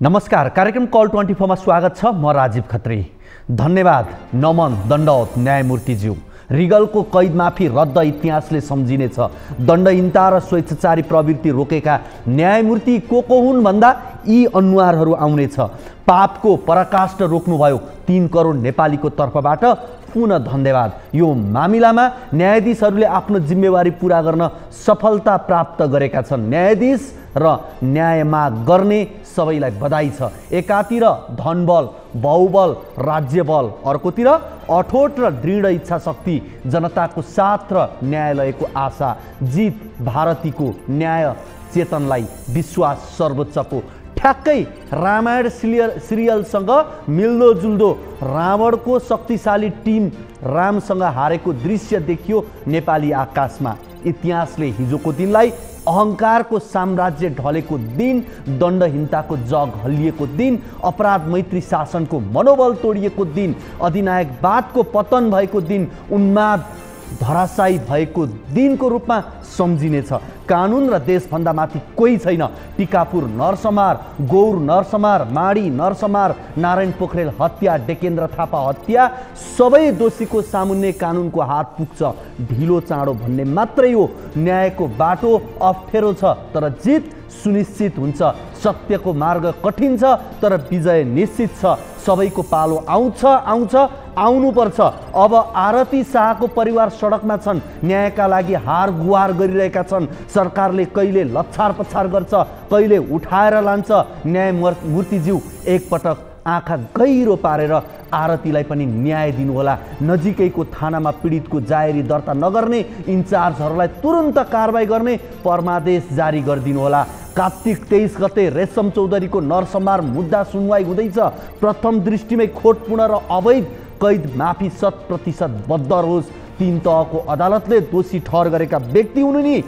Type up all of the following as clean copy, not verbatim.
नमस्कार, कार्यक्रम कल 24 मा स्वागत छ। म राजीव खत्री। धन्यवाद, नमन, दण्डवत न्यायमूर्तिज्यू। रिगलको कैद माफी रद्द इतिहासले सम्झिनेछ। दण्डहीनता र स्वेच्छाचारी प्रवृत्ति रोकेका न्यायमूर्ति को हुन् भन्दा यी अनुहारहरू आउनेछ। पापको पराकाष्ठ रोक्नुभयो 3 करोड नेपालीको तर्फबाट पुनः धन्यवाद। यो मामिलामा न्यायाधीशहरूले आफ्नो जिम्मेवारी पूरा गर्न सफलता प्राप्त गरेका छन्। न्यायाधीश र न्याय माग गर्ने सबैलाई बधाई छ। एकातिर धनबल, बाहुबल, राज्यबल, अर्कोतिर अठोट र दृढ इच्छा शक्ति, जनताको साथ र न्यायालयको आशा। जित भारतीको न्याय चेतनलाई विश्वास सर्वोच्चको। ठ्याक्कै रामायण सिरियलसँग मिल्दोजुल्दो रावणको शक्तिशाली टिम रामसँग हारेको दृश्य देखियो नेपाली आकाशमा। इतिहासले हिजोको दिनलाई अहंकारको साम्राज्य ढलेको दिन, दण्डहीनताको जग हल्लिएको दिन, अपराध मैत्री शासनको मनोबल तोडिएको दिन, अधिनायकवादको पतन भएको दिन, उन्माद धराशायी भएको दिनको रूपमा सम्झिनेछ। कानुन र देशभन्दा माथि कोही छैन। टिकापुर नरसंहार, गौर नरसंहार, माडी नरसंहार, नारायण पोखरेल हत्या, डेकेन्द्र थापा हत्या, सबै दोषीको सामुन्ने कानुनको हात पुग्छ। ढिलो चाँडो भन्ने मात्रै हो। न्यायको बाटो अप्ठ्यारो छ तर जित सुनिश्चित हुन्छ। सत्यको मार्ग कठिन छ तर विजय निश्चित छ। सबैको पालो आउँछ, आउनुपर्छ। अब आरती शाहको परिवार सडकमा छन्। न्यायका लागि हार गुहार गरिरहेका छन्। सरकारले कहिले लच्छार पछार गर्छ, कहिले उठाएर लान्छ। न्यायमूर्तिज्यू एकपटक आँखा गहिरो पारेर आरतीलाई पनि न्याय दिनुहोला। नजिकैको थानामा पीडितको जाहेरी दर्ता नगर्ने इन्चार्जहरूलाई तुरन्त कारबाही गर्ने परमादेश जारी गरिदिनुहोला। कार्तिक 23 गते रेशम चौधरीको नरसंहार मुद्दा सुनवाई हुँदैछ। प्रथम दृष्टिमै खोटपूर्ण र अवैध कैद माफी 100% बद्धरोस्। 3 तहको अदालतले दोषी ठहर गरेका व्यक्ति हुनु नि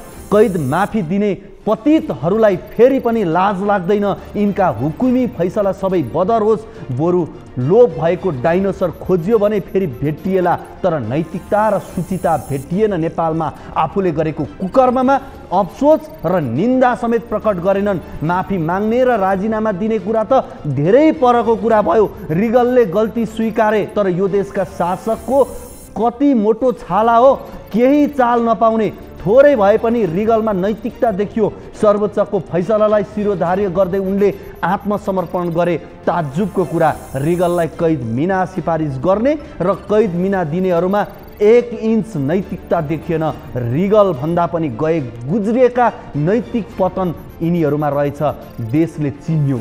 कैद माफी दिने पतितहरूलाई फेरि पनि लाज लाग्दैन। यिनका हुकुमी फैसला सबै बदर होस्। बरु लोभ भएको डाइनोसर खोजियो भने फेरि भेटिएला, तर नैतिकता र सुचिता भेटिएन। नेपालमा आफूले गरेको कुकर्ममा अफसोस र निन्दा समेत प्रकट गरेनन्। माफी माग्ने र राजीनामा दिने कुरा त धेरै परको कुरा भयो। रिगलले गल्ती स्वीकारे, तर यो देशका शासकको कति मोटो छाला हो। केही चाल नपाउने। थोरै भए पनि रिगलमा नैतिकता देखियो। सर्वोच्चको फैसलालाई शिरोधार्य गर्दै उनले आत्मसमर्पण गरे। ताज्जुबको कुरा, रिगललाई कैद मिना सिफारिस गर्ने र कैद मिना दिनेहरूमा 1 इन्च नैतिकता देखिएन। रिगल भन्दा पनि गए गुज्रिएका नैतिक पतन यिनीहरूमा रहेछ। देशले चिन्यो।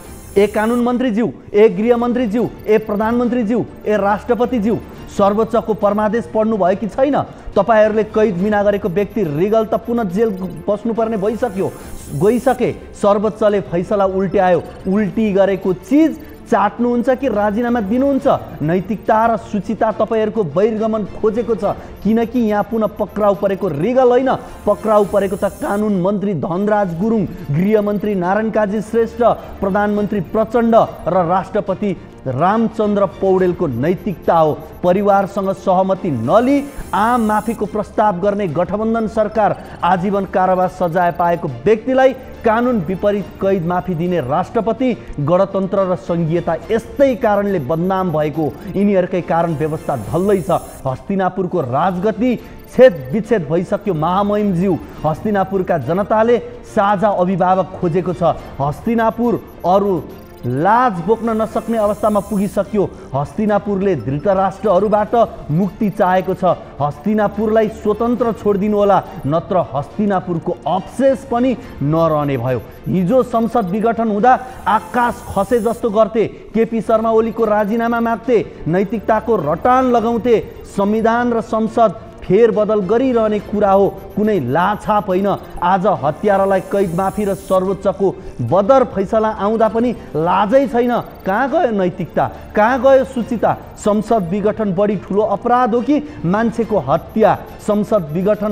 ए कानुन मन्त्रीज्यू, ए गृहमन्त्रीज्यू, ए प्रधानमन्त्रीज्यू, ए राष्ट्रपतिज्यू, सर्वोच्चको परमादेश पढ्नु भयो कि छैन? तपाईहरूले कैद मिना गरेको व्यक्ति रिगल त पुनः जेल बस्नुपर्ने गइसके। सर्वोच्चले फैसला उल्ट्यायो। उल्टी गरेको चिज चाट्नुहुन्छ कि राजीनामा दिनुहुन्छ? नैतिकता र सुचिता तपाईहरूको बहिर्गमन खोजेको छ। किनकि यहाँ पुनः पक्राउ परेको रिगल होइन, पक्राउ परेको त कानुन मन्त्री धनराज गुरुङ, गृहमन्त्री नारायण काजी श्रेष्ठ, प्रधानमन्त्री प्रचण्ड र राष्ट्रपति रामचन्द्र पौडेलको नैतिकता हो। परिवारसँग सहमति नलिई आम माफीको प्रस्ताव गर्ने गठबन्धन सरकार, आजीवन कारावास सजाय पाएको व्यक्तिलाई कानुन विपरीत कैद माफी दिने राष्ट्रपति, गणतन्त्र र संघीयता यस्तै कारणले बदनाम भएको। यिनीहरूकै कारण व्यवस्था ढल्दैछ। हस्तिनापुरको राजगद्दी छेद विच्छेद भइसक्यो। महामहिमज्यू, हस्तिनापुरका जनताले साझा अभिभावक खोजेको छ। हस्तिनापुर अरू लाज बोक्न नसक्ने अवस्थामा पुगिसक्यो। हस्तिनापुरले धृतराष्ट्रहरूबाट मुक्ति चाहेको छ। हस्तिनापुरलाई स्वतन्त्र छोडिदिनु होला, नत्र हस्तिनापुरको अवशेष पनि नरहने भयो। हिजो संसद विघटन हुँदा आकाश खसे जस्तो गर्थे। केपी शर्मा ओलीको राजीनामा माग्थे, नैतिकताको रटान लगाउँथे। संविधान र संसद फेरबदल गरिरहने कुरा हो, कुनै लाछाप होइन। आज हत्यारालाई कैद माफी र सर्वोच्चको बदर फैसला आउँदा पनि लाजै छैन। कहाँ गयो नैतिकता? कहाँ गयो सुचिता? संसद विघटन बढी ठुलो अपराध हो कि मान्छेको हत्या? संसद विघटन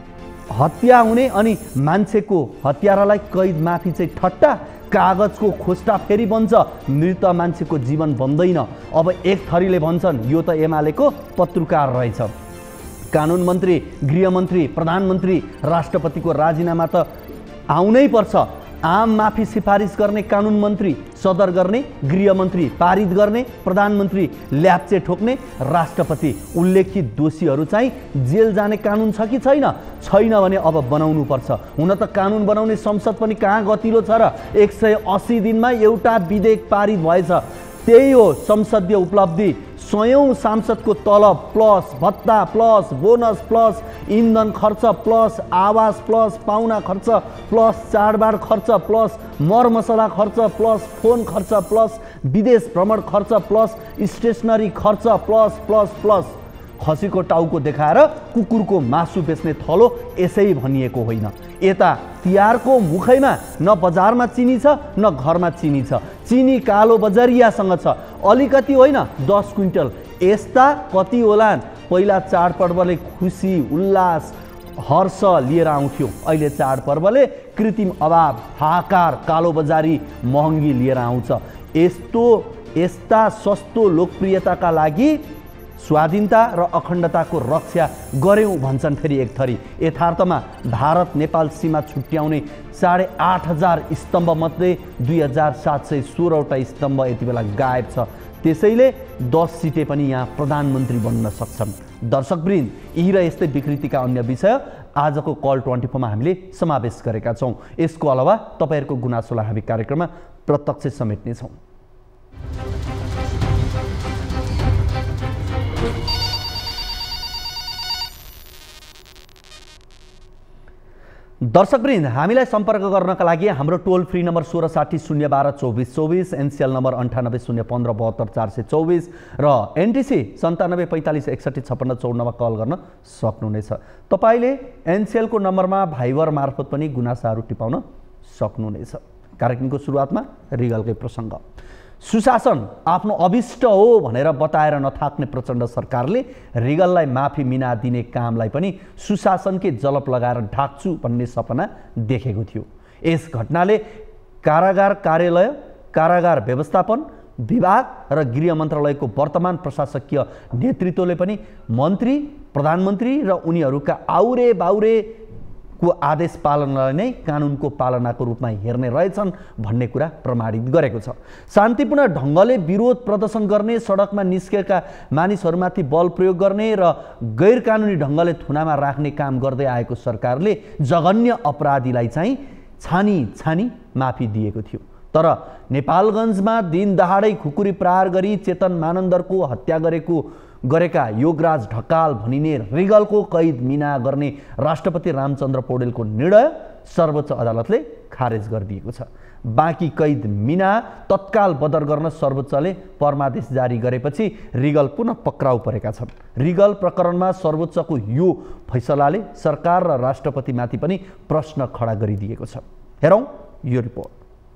हत्या हुने अनि मान्छेको हत्यारालाई कैद माफी चाहिँ ठट्टा? कागजको खोस्टा फेरि बन्छ, मृत मान्छेको जीवन बन्दैन। अब एक थरीले भन्छन् यो त एमालेको पत्रकार रहेछ। कानुन मन्त्री, गृहमन्त्री, प्रधानमन्त्री, राष्ट्रपतिको राजीनामा त आउनै पर्छ। आम माफी सिफारिस गर्ने कानुन मन्त्री, सदर गर्ने, गृहमन्त्री पारित गर्ने, प्रधानमन्त्री ल्याप्चे ठोक्ने, राष्ट्रपति उल्लेखित दोषीहरू चाहिँ जेल जाने कानुन छ कि छैन? छैन भने अब बनाउनु पर्छ। हुन त कानुन बनाउने संसद पनि कहाँ गतिलो छ र 180 दिनमा एउटा विधेयक पारित भएछ। त्यही हो संसदीय उपलब्धि। 100औं सांसदको तलब प्लस भत्ता प्लस बोनस प्लस इन्धन खर्च प्लस आवास प्लस पाहुना खर्च प्लस चाडबाड खर्च प्लस मरमसला खर्च प्लस फोन खर्च प्लस विदेश भ्रमण खर्च प्लस स्टेसनरी खर्च प्लस प्लस प्लस। खसीको टाउको देखाएर कुकुरको मासु बेच्ने थलो यसै भनिएको होइन। यता तिहारको मुखैमा न बजारमा चिनी छ न घरमा चिनी छ। चिनी कालो बजारियासँग छ, अलिकति होइन 10 क्विन्टल। यस्ता कति होलान्? पहिला चाडपर्वले खुसी उल्लास हर्ष लिएर आउँथ्यो, अहिले चाडपर्वले कृत्रिम अभाव हाहाकार कालो बजारी महँगी लिएर आउँछ। यस्ता सस्तो लोकप्रियताका लागि स्वाधीनता र अखण्डताको रक्षा गर्यौँ भन्छन् फेरि एक थरी। यथार्थमा भारत नेपाल सीमा छुट्याउने 8,500 स्तम्भ मध्ये 2,716वटा स्तम्भ यति बेला गायब छ। त्यसैले 10 सिटे पनि यहाँ प्रधानमन्त्री बन्न सक्छन्। दर्शकवृन्द, यही र यस्तै विकृतिका अन्य विषय आजको कल 24 मा हामीले समावेश गरेका छौँ। यसको अलावा तपाईँहरूको गुनासोलाई हामी कार्यक्रममा प्रत्यक्ष समेट्नेछौँ। दर्शकवृन्द, हामीलाई सम्पर्क गर्नका लागि हाम्रो toll free number 1660 012 24 24, Ncell number 98 015 72 424 र एनटिसी 97 45 61 56 54 मा कल गर्न सक्नुहुनेछ। तपाईँले एनसिएलको नम्बरमा भाइबर मार्फत पनि गुनासाहरू टिपाउन सक्नुहुनेछ। कार्यक्रमको सुरुवातमा रिगलकै प्रसङ्ग। सुशासन आफ्नो अभिष्ट हो भनेर बताएर नथाक्ने प्रचण्ड सरकारले रिगललाई माफी मिना दिने कामलाई पनि सुशासनकै जलप लगाएर ढाक्छु भन्ने सपना देखेको थियो। यस घटनाले कारागार कार्यालय, कारागार व्यवस्थापन विभाग र गृह मन्त्रालयको वर्तमान प्रशासकीय नेतृत्वले पनि मन्त्री, प्रधानमन्त्री र उनीहरूका आउरे बाउरे को आदेश पालनालाई नै कानुनको पालनाको रूपमा हेर्ने रहेछन् भन्ने कुरा प्रमाणित गरेको छ। शान्तिपूर्ण ढङ्गले विरोध प्रदर्शन गर्ने, सडकमा निस्केका मानिसहरूमाथि बल प्रयोग गर्ने र गैर कानुनी ढङ्गले थुनामा राख्ने काम गर्दै आएको सरकारले जघन्य अपराधीलाई चाहिँ छानी माफी दिएको थियो। तर नेपालगञ्जमा दिन दहाडै खुकुरी प्रहार गरी चेतन मानन्दरको हत्या गरेका योगराज ढकाल भनिने रिगलको कैद मिना गर्ने राष्ट्रपति रामचन्द्र पौडेलको निर्णय सर्वोच्च अदालतले खारेज गरिदिएको छ। बाँकी कैद मिना तत्काल बदर गर्न सर्वोच्चले फरमादेश जारी गरेपछि रिगल पुनः पक्राउ परेका छन्। रिगल प्रकरणमा सर्वोच्चको यो फैसलाले सरकार र राष्ट्रपतिमाथि पनि प्रश्न खडा गरिदिएको छ। हेरौँ यो रिपोर्ट।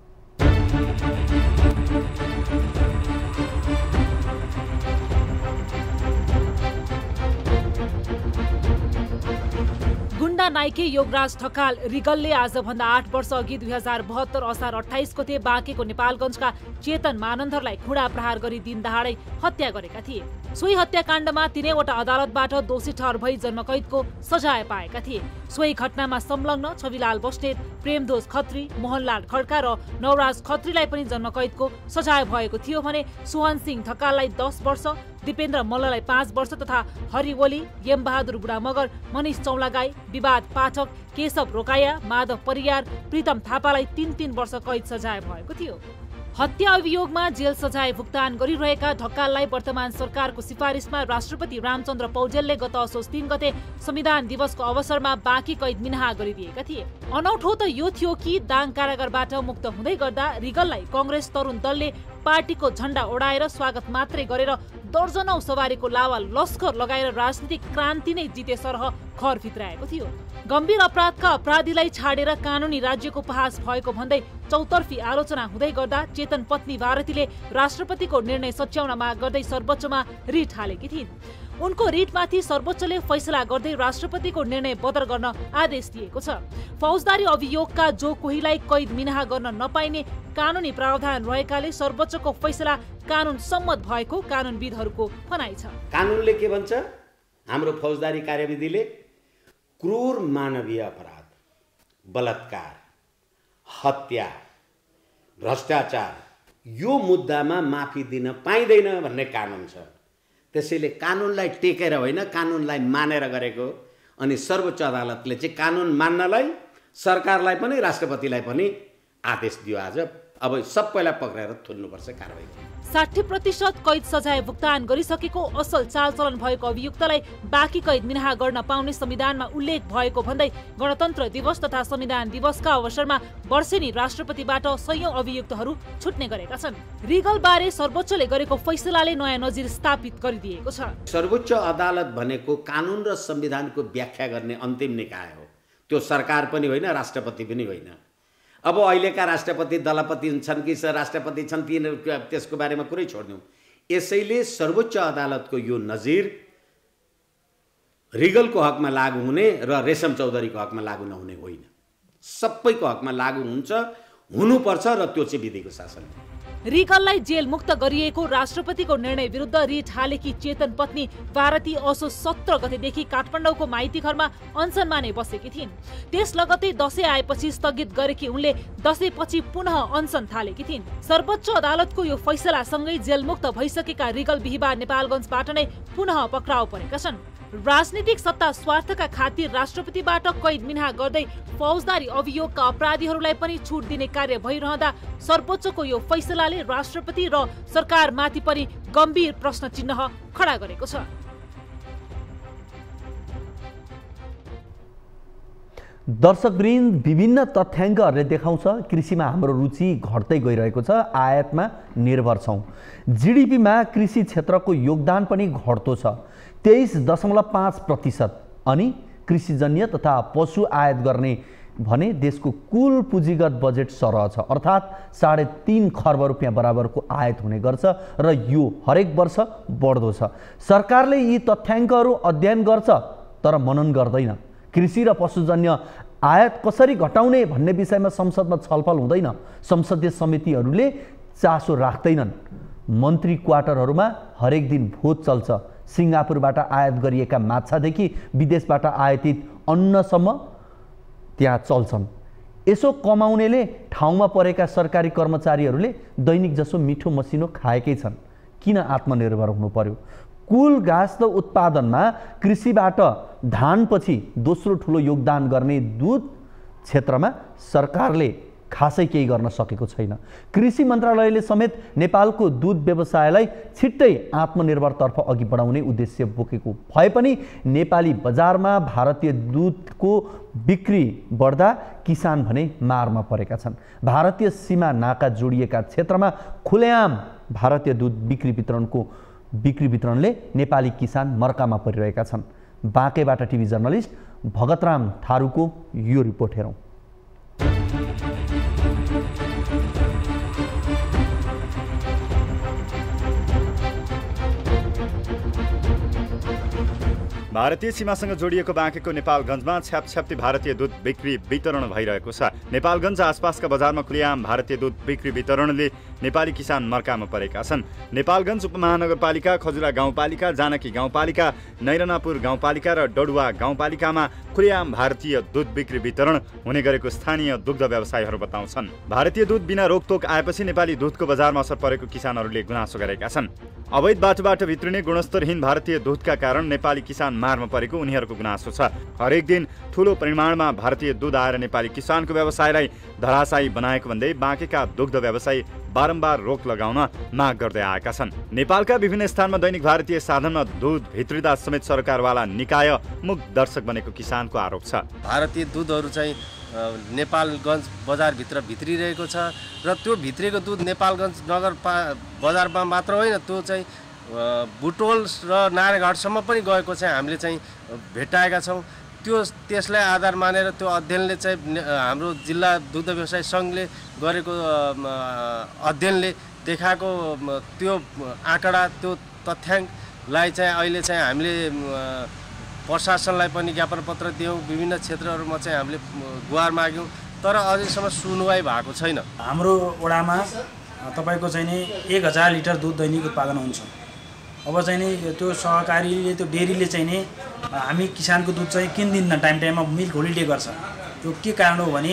गुण्डा नाइके योगराज ढकाल रिगलले आजभन्दा 8 वर्ष अघि 2072 असार 28 गते बाँकेको नेपालगञ्जका चेतन मानन्दरलाई खुडा प्रहार गरी दिन दहाडै हत्या गरेका थिए। सोही हत्याकाण्डमा 3वटा अदालतबाट दोषी ठहर भई जन्मकैदको सजाय पाएका थिए। सोही घटनामा संलग्न छविलाल बस्नेत, प्रेमदोष खत्री, मोहनलाल खड्का र नवराज खत्रीलाई पनि जन्मकैदको सजाय भएको थियो भने सोहन सिंह ढकाललाई 10 वर्ष, दिपेन्द्र मल्ललाई 5 वर्ष तथा हरिवली, यमबहादुर बुढामगर, मनिष चौलागाई, विवाद पाठक, केशव रोकाया, माधव परियार, प्रीतम थापालाई 3-3 वर्ष कैद सजाय भएको थियो। हत्या अभियोगमा जेल सजाय भुक्तान गरिरहेका ढकाललाई वर्तमान सरकारको सिफारिसमा राष्ट्रपति रामचन्द्र पौडेलले गत असोज 3 गते संविधान दिवसको अवसरमा बाँकी कैद मिनाहा गरिदिएका थिए। अनौठो त यो थियो कि दाङ कारागारबाट मुक्त हुँदै गर्दा रिगललाई कांग्रेस तरुण दलले पार्टीको झण्डा ओडाएर स्वागत मात्रै गरेर दर्जनौं सवारीको लावा लस्कर लगाएर राजनीतिक क्रान्ति नै जिते सरह खर भित्राएको थियो। गम्भीर अपराधका अपराधीलाई छाडेर कानुनी राज्यको उपहास भएको भन्दै चौतर्फी आलोचना हुँदै गर्दा चेतन पत्नी भारतीले राष्ट्रपतिको निर्णय सच्याउन माग गर्दै सर्वोच्चमा रिट हालेकी थिइन्। उनको रिटमाथि सर्वोच्चले फैसला गर्दै राष्ट्रपतिको निर्णय बदर गर्न आदेश दिएको छ। फौजदारी अभियोगका जो कोहीलाई कैद मिनाहा गर्न नपाइने कानुनी प्रावधान रहेकाले सर्वोच्चको फैसला कानुन सम्मत भएको कानुनविदहरूको भनाइ छ। कानुनले के भन्छ? हाम्रो फौजदारी कार्यविधिले क्रूर मानवीय अपराध, बलात्कार, हत्या, भ्रष्टाचार यो मुद्दामा माफी दिन पाइँदैन भन्ने कानुन छ। त्यसैले कानुनलाई टेकेर होइन, कानुनलाई मानेर गरेको। अनि सर्वोच्च अदालतले चाहिँ कानुन मान्नलाई सरकारलाई पनि राष्ट्रपतिलाई पनि आदेश दियो। आज अब सबैलाई पक्रेर थुन्नुपर्छ कारबाही। 60% कैद सजाय भुक्तान गरिसकेको असल चालचलन भएको अभियुक्तलाई बाँकी कैद मिनाहा गर्न पाउने संविधानमा उल्लेख भएको भन्दै गणतन्त्र दिवस तथा संविधान दिवसका अवसरमा वर्षेनी राष्ट्रपतिबाट सयौं अभियुक्तहरू छुट्ने गरेका छन्। रिगल बारे सर्वोच्चले गरेको फैसलाले नयाँ नजिर स्थापित गरिदिएको छ। सर्वोच्च अदालत भनेको कानुन र संविधानको व्याख्या गर्ने अन्तिम निकाय हो। त्यो सरकार पनि होइन, राष्ट्रपति पनि होइन। अब अहिलेका राष्ट्रपति दलपति छन् कि राष्ट्रपति छन् त्यसको बारेमा कुरै छोड्दिउँ। यसैले सर्वोच्च अदालतको यो नजिर रिगलको हकमा लागू हुने र रेशम चौधरीको हकमा लागू नहुने होइन, सबैको हकमा लागू हुन्छ, हुनुपर्छ र त्यो चाहिँ विधिको शासन हो। रिगललाई जेल मुक्त गरिएको राष्ट्रपतिको निर्णय विरुद्ध रिट हालेकी चेतन पत्नी भारती असोज 17 गतेदेखि काठमाडौँको माइती घरमा अनसनमा नै बसेकी थिइन्। त्यस लगत्तै दशैं आएपछि स्थगित गरेकी उनले दशैंपछि पुनः अनसन थालेकी थिइन्। सर्वोच्च अदालतको यो फैसलासँगै जेलमुक्त भइसकेका रिगल बिहीबार नेपालगञ्जबाट नै पुनः पक्राउ परेका छन्। राजनीतिक सत्ता स्वार्थका खातिर राष्ट्रपतिबाट कैद मिनाहा गर्दै फौजदारी अभियोगका अपराधीहरूलाई पनि छुट दिने कार्य भइरहँदा सर्वोच्चको यो फैसलाले राष्ट्रपति र सरकारमाथि पनि गम्भीर प्रश्न चिन्ह खडा गरेको छ। दर्शकवृन्द, विभिन्न तथ्याङ्कहरूले देखाउँछ कृषिमा हाम्रो रुचि घट्दै गइरहेको छ, आयातमा निर्भर छौँ। जीडीपीमा कृषि क्षेत्रको योगदान पनि घट्दो छ, 23.5%। अनि कृषिजन्य तथा पशु आयात गर्ने भने देशको कुल पुँजीगत बजेट सरह छ, अर्थात् 3.5 खर्ब रुपियाँ बराबरको आयात हुने गर्छ र यो हरेक वर्ष बढ्दो छ। सरकारले यी तथ्याङ्कहरू अध्ययन गर्छ तर मनन गर्दैन। कृषि र पशुजन्य आयात कसरी घटाउने भन्ने विषयमा संसदमा छलफल हुँदैन। संसदीय समितिहरूले चासो राख्दैनन्। मन्त्री क्वार्टरहरूमा हरेक दिन भोज चल्छ। सिङ्गापुरबाट आयात गरिएका माछादेखि विदेशबाट आयातित अन्नसम्म त्यहाँ चल्छन्। यसो कमाउनेले ठाउँमा परेका सरकारी कर्मचारीहरूले दैनिक जसो मिठो मसिनो खाएकै छन्। किन आत्मनिर्भर हुनु पर्यो? कुल घाँस उत्पादनमा कृषिबाट धानपछि दोस्रो ठुलो योगदान गर्ने दुध क्षेत्रमा सरकारले खासै केही गर्न सकेको छैन। कृषि मन्त्रालयले समेत नेपालको दुध व्यवसायलाई छिट्टै आत्मनिर्भरतर्फ अघि बढाउने उद्देश्य बोकेको भए पनि नेपाली बजारमा भारतीय दुधको बिक्री बढ्दा किसान भने मारमा परेका छन्। भारतीय सीमा नाका जोडिएका क्षेत्रमा खुलेआम भारतीय दुध बिक्री वितरणले नेपाली किसान मर्कामा परिरहेका छन्। बाँकेबाट टिभी जर्नलिस्ट भगतराम थारूको यो रिपोर्ट हेरौँ। भारतीय सीमासँग जोडिएको बाँकेको नेपालगञ्जमा छ्यापछ्याप्ती भारतीय दुध बिक्री वितरण भइरहेको छ। नेपालगञ्ज आसपासका बजारमा खुलेआम भारतीय दुध बिक्री वितरणले नेपाली किसान मर्कामा परेका छन्। नेपालगञ्ज उपमहानगरपालिका, खजुरा गाउँपालिका, जानकी गाउँपालिका, नैरनापुर गाउँपालिका र डडुवा गाउँपालिकामा खुलेआम भारतीय दुध बिक्री वितरण हुने गरेको स्थानीय दुग्ध व्यवसायीहरू बताउँछन्। भारतीय दुध बिना रोकटोक आएपछि नेपाली दुधको बजारमा असर परेको किसानहरूले गुनासो गरेका छन्। अवैध बाटोबाट भित्रिने गुणस्तरहीन भारतीय दुधका कारण नेपाली किसान मारमा परेको उनीहरूको गुनासो छ। हरेक दिन ठूलो परिमाणमा भारतीय दुध आएर नेपाली किसानको व्यवसायलाई धराशायी बनाएको भन्दै बाँकेका दुग्ध व्यवसायी बारम्बार रोक लगाउन माग गर्दै आएका छन्। नेपालका विभिन्न स्थानमा दैनिक भारतीय साधनमा दुध भित्रिँदा समेत सरकारवाला निकाय मुख दर्शक बनेको किसानको आरोप छ। भारतीय दुधहरू चाहिँ नेपालगञ्ज बजारभित्र भित्रिरहेको छ र त्यो भित्रिएको दुध नेपालगञ्ज नगर बजारमा मात्र होइन, त्यो चाहिँ बुटोल र नारायणघाटसम्म पनि गएको चाहिँ हामीले चाहिँ भेटाएका छौँ। त्यसलाई आधार मानेर त्यो अध्ययनले चाहिँ हाम्रो जिल्ला दुग्ध व्यवसाय सङ्घले गरेको अध्ययनले देखाएको त्यो आँकडा, त्यो तथ्याङ्कलाई चाहिँ अहिले चाहिँ हामीले प्रशासनलाई पनि ज्ञापन पत्र दियौँ। विभिन्न क्षेत्रहरूमा चाहिँ हामीले गुहार माग्यौँ तर अझैसम्म सुनवाई भएको छैन। हाम्रो वडामा तपाईँको चाहिँ नि 1000 लिटर दुध दैनिक उत्पादन हुन्छ। अब चाहिँ नि त्यो सहकारीले, त्यो डेरीले चाहिँ नि हामी किसानको दुध चाहिँ किन्दिन्न, टाइममा मिल्क होलिडे गर्छ। त्यो के कारण हो भने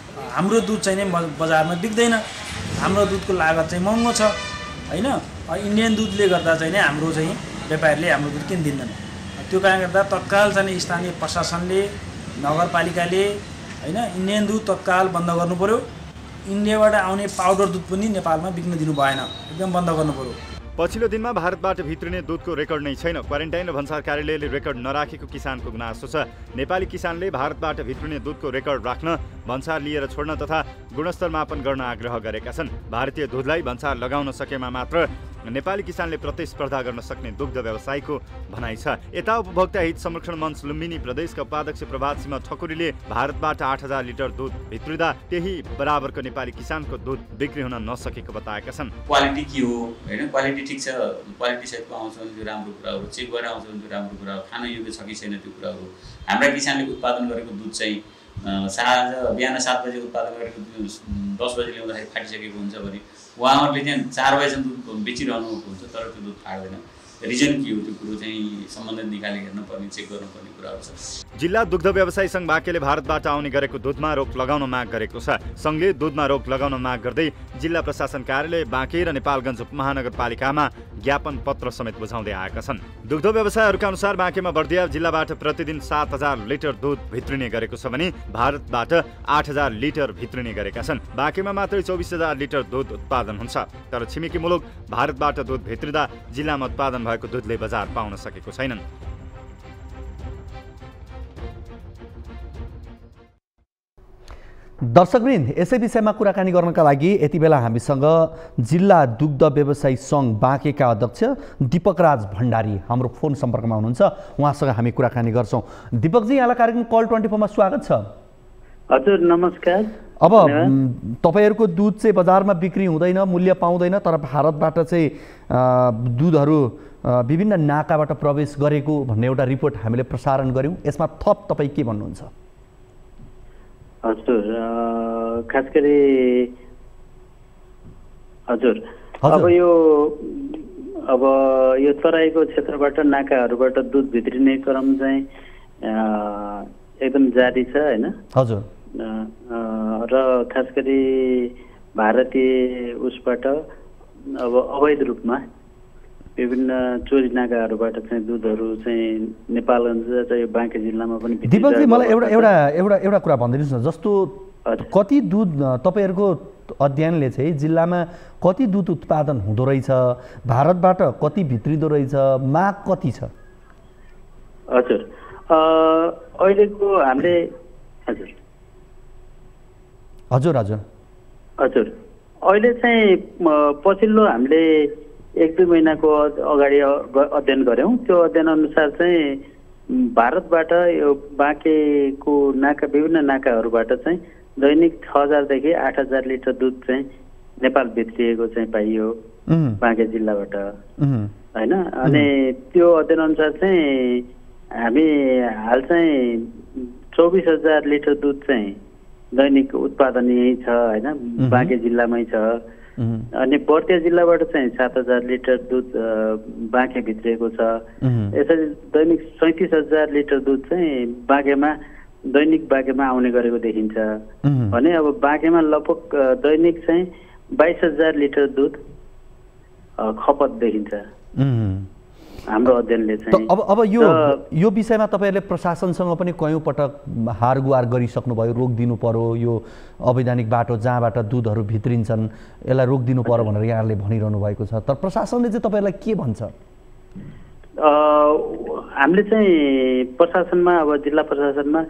हाम्रो दुध चाहिँ नि बजारमा बिक्दैन, हाम्रो दुधको लागत चाहिँ महँगो छ होइन। इन्डियन दुधले गर्दा चाहिँ नि हाम्रो चाहिँ व्यापारीले हाम्रो दुध किन्दिन्दैन। त्यो कारणले गर्दा तत्काल चाहिँ स्थानीय प्रशासनले नगरपालिकाले होइन इन्डियन दुध तत्काल बन्द गर्नु पर्यो। इन्डियाबाट आउने पाउडर दुध पनि नेपालमा बिक्न दिनु भएन, एकदम बन्द गर्नु पर्यो। पछिल्लो दिनमा भारतबाट भित्रिने दुधको रेकर्ड नै छैन। क्वारेन्टाइन र भन्सार कार्यालयले रेकर्ड नराखेको किसानको गुनासो छ। नेपाली किसानले भारतबाट भित्रिने दुधको रेकर्ड राख्न, भन्सार लिएर छोड्न तथा गुणस्तर मापन गर्न आग्रह गरेका छन्। भारतीय दुधलाई भन्सार लगाउन सकेमा मात्र नेपाली किसानले प्रतिस्पर्धा गर्न सक्ने दुग्ध व्यवसायको भनाइ छ। यता उपभोक्ता हित संरक्षण मञ्च लुम्बिनी प्रदेशका उपाध्यक्ष प्रभात सिंह ठकुरीले भारतबाट 8000 लिटर दुध भित्रिँदा त्यही बराबरको नेपाली किसानको दुध बिक्री हुन नसकेको बताएका छन्। क्वालिटी के हो होइन, क्वालिटी ठिक छ, क्वालिटी सहितको आउँछ भने त्यो राम्रो कुरा हो, चेक गरेर आउँछ भने त्यो राम्रो कुरा हो, खान योग्य छ कि छैन त्यो कुरा हो। हाम्रा किसानले उत्पादन गरेको दुध चाहिँ बिहान 7 बजे उत्पादन गरेको दुध 10 बजे ल्याउँदाखेरि फाटिसकेको हुन्छ भने उहाँहरूले चाहिँ 4 बजेसम्म दुध बेचिरहनु हुन्छ, तर त्यो दुध फाट्दैन। रिजन के हो त्यो कुरो चाहिँ सम्बन्धित निकाली हेर्नुपर्ने, चेक गर्नुपर्ने कुराहरू छ। जिल्ला दुग्ध व्यवसायी सङ्घ बाँकेले भारतबाट आउने गरेको दुधमा रोक लगाउन माग गरेको छ। सङ्घले दुधमा रोक लगाउन माग गर्दै जिल्ला प्रशासन कार्यालय बाँके र नेपालगञ्ज उपमहानगरपालिकामा ज्ञापन पत्र समेत बुझाउँदै आएका छन्। दुग्ध व्यवसायहरूका अनुसार बाँकेमा बर्दिया जिल्लाबाट प्रतिदिन 7000 लिटर दुध भित्रिने गरेको छ भने भारतबाट 8000 लिटर भित्रिने गरेका छन्। बाँकेमा मात्रै 24000 लिटर दुध उत्पादन हुन्छ, तर छिमेकी मुलुक भारतबाट दुध भित्रिँदा जिल्लामा उत्पादन भएको दुधले बजार पाउन सकेको छैनन्। दर्शकवृन्द, यसै विषयमा कुराकानी गर्नका लागि यति बेला हामीसँग जिल्ला दुग्ध व्यवसायी सङ्घ बाँकेका अध्यक्ष दीपक राज भण्डारी हाम्रो फोन सम्पर्कमा हुनुहुन्छ। उहाँसँग हामी कुराकानी गर्छौँ। दीपकजी, यहाँलाई कार्यक्रम कल 24 मा स्वागत छ। हजुर नमस्कार। अब तपाईहरूको दुध चाहिँ बजारमा बिक्री हुँदैन, मूल्य पाउँदैन, तर भारतबाट चाहिँ दुधहरू विभिन्न नाकाबाट प्रवेश गरेको भन्ने एउटा रिपोर्ट हामीले प्रसारण गऱ्यौँ। यसमा थप तपाईँ के भन्नुहुन्छ? हजुर, खास गरी हजुर अब यो तराईको क्षेत्रबाट नाकाहरूबाट दुध भित्रिने क्रम चाहिँ एकदम जारी छ होइन। हजुर, र खास गरी भारतीय उसबाट अब अवैध रूपमा विभिन्न चोरी नाकाहरूबाट चाहिँ दुधहरू चाहिँ नेपालगञ्ज चाहिँ बाँके जिल्लामा पनि। दीपकजी, मलाई एउटा कुरा भनिदिनुहोस् न, जस्तो कति दुध तपाईहरूको अध्ययनले चाहिँ जिल्लामा कति दुध उत्पादन हुँदो रहेछ, भारतबाट कति भित्रिँदो रहेछ, माग कति छ? हजुर, अहिलेको हामीले हजुर अहिले चाहिँ पछिल्लो हामीले 1-2 महिनाको अगाडि अध्ययन गऱ्यौँ। त्यो अध्ययन अनुसार चाहिँ भारतबाट यो बाँकेको नाका विभिन्न नाकाहरूबाट चाहिँ दैनिक 6000 देखि 8000 लिटर दुध चाहिँ नेपाल भित्रिएको चाहिँ पाइयो बाँके जिल्लाबाट होइन। अनि त्यो अध्ययन अनुसार चाहिँ हामी हाल चाहिँ 24000 लिटर दुध चाहिँ दैनिक उत्पादन यही छ होइन, बाँके जिल्लामै छ। अनि बर्दिया जिल्लाबाट चाहिँ 7000 लिटर दुध बाँके भित्रिएको छ। यसरी दैनिक 37000 लिटर दुध चाहिँ दैनिक बाँकेमा आउने गरेको देखिन्छ भने अब बाँकेमा लगभग दैनिक चाहिँ 22000 लिटर दुध खपत देखिन्छ हाम्रो अध्ययनले चाहिँ। अब यो विषयमा तपाईँहरूले प्रशासनसँग पनि कयौँ पटक हारगुहार गरिसक्नुभयो, रोकिदिनु पर्यो, यो अवैधानिक बाटो जहाँबाट दुधहरू भित्रिन्छन् यसलाई रोकिदिनु पर्यो भनेर यहाँहरूले भनिरहनु भएको छ, तर प्रशासनले चाहिँ तपाईँहरूलाई के भन्छ? हामीले चाहिँ प्रशासनमा अब जिल्ला प्रशासनमा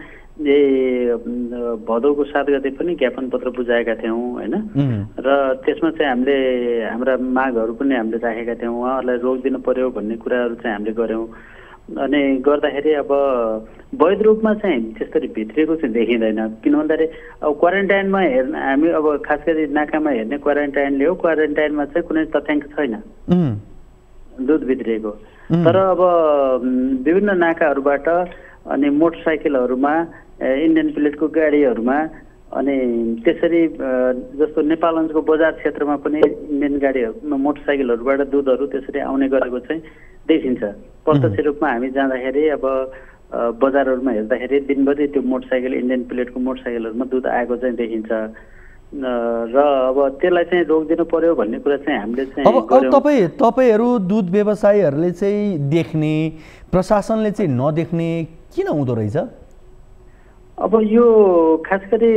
भदौको 7 गते पनि ज्ञापन पत्र बुझाएका थियौँ होइन। र त्यसमा चाहिँ हामीले हाम्रा मागहरू पनि हामीले राखेका थियौँ, उहाँहरूलाई रोकिदिनु पर्यो भन्ने कुराहरू चाहिँ हामीले गऱ्यौँ। अनि गर्दाखेरि अब वैध रूपमा चाहिँ त्यसरी भित्रिएको चाहिँ देखिँदैन, किन भन्दाखेरि अब क्वारेन्टाइनमा हेर्न हामी अब खास गरी नाकामा हेर्ने क्वारेन्टाइनले हो, क्वारेन्टाइनमा चाहिँ कुनै तथ्याङ्क छैन दुध भित्रिएको। तर अब विभिन्न नाकाहरूबाट अनि मोटरसाइकलहरूमा इन्डियन प्लेटको गाडीहरूमा अनि त्यसरी जस्तो नेपालगञ्जको बजार क्षेत्रमा पनि इन्डियन गाडीहरूमा मोटरसाइकलहरूबाट दुधहरू त्यसरी आउने गरेको चाहिँ देखिन्छ। प्रत्यक्ष रूपमा हामी जाँदाखेरि अब बजारहरूमा हेर्दाखेरि दिनभरि त्यो मोटरसाइकल इन्डियन प्लेटको मोटरसाइकलहरूमा दुध आएको चाहिँ देखिन्छ र अब त्यसलाई चाहिँ रोकिदिनु पर्यो भन्ने कुरा चाहिँ हामीले चाहिँ अब तपाईहरू दुध व्यवसायीहरूले चाहिँ देख्ने प्रशासनले चाहिँ नदेख्ने किन हुँदो रहेछ? अब यो खास गरी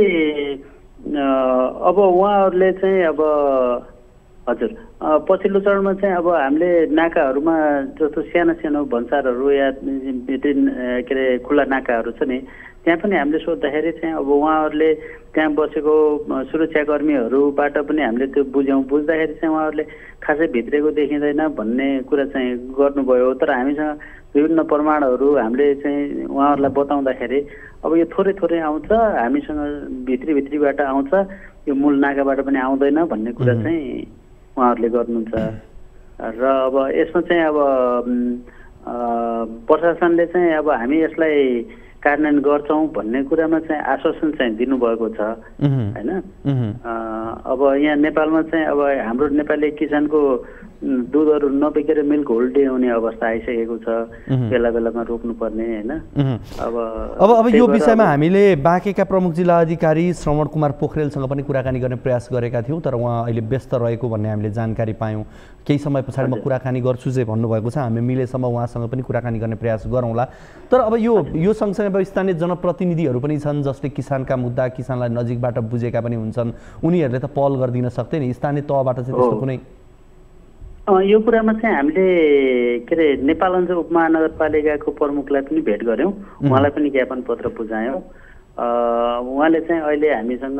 अब उहाँहरूले चाहिँ अब हजुर पछिल्लो चरणमा चाहिँ अब हामीले नाकाहरूमा जस्तो सानो सानो भन्सारहरू या के अरे खुला नाकाहरू छ नि त्यहाँ पनि हामीले सोद्धाखेरि चाहिँ अब उहाँहरूले त्यहाँ बसेको सुरक्षाकर्मीहरूबाट पनि हामीले त्यो बुझ्दाखेरि चाहिँ उहाँहरूले खासै भित्रेको देखिँदैन भन्ने कुरा चाहिँ गर्नुभयो। तर हामीसँग विभिन्न प्रमाणहरू हामीले चाहिँ उहाँहरूलाई बताउँदाखेरि अब यो थोरै थोरै आउँछ, हामीसँग भित्रीबाट आउँछ, यो मूल नाकाबाट पनि आउँदैन भन्ने कुरा चाहिँ उहाँहरूले गर्नुहुन्छ। र अब यसमा चाहिँ अब प्रशासनले चाहिँ अब हामी यसलाई कार्यान्वयन गर्छौँ भन्ने कुरामा चाहिँ आश्वासन चाहिँ दिनुभएको छ होइन। अब यहाँ नेपालमा चाहिँ अब हाम्रो नेपाली किसानको दुधहरू नबिकेर मिल्क होल्डे हुने अवस्था आइसकेको छ, बेला बेलामा रोक्नुपर्ने होइन। अब यो विषयमा हामीले बाँकेका प्रमुख जिल्ला अधिकारी श्रवण कुमार पोखरेलसँग पनि कुराकानी गर्ने प्रयास गरेका थियौँ, तर उहाँ अहिले व्यस्त रहेको भन्ने हामीले जानकारी पायौँ। केही समय पछाडि म कुराकानी गर्छु चाहिँ भन्नुभएको छ, हामी मिलेसम्म उहाँसँग पनि कुराकानी गर्ने प्रयास गरौँला। तर अब यो सँगसँगै अब स्थानीय जनप्रतिनिधिहरू पनि छन् जसले किसानका मुद्दा किसानलाई नजिकबाट बुझेका पनि हुन्छन्, उनीहरूले त पहल गरिदिन सक्दैन स्थानीय तहबाट चाहिँ त्यस्तो कुनै? यो कुरामा चाहिँ हामीले के अरे नेपालगञ्ज उपमहानगरपालिकाको प्रमुखलाई पनि भेट गऱ्यौँ, उहाँलाई पनि ज्ञापन पत्र बुझायौँ। उहाँले चाहिँ अहिले हामीसँग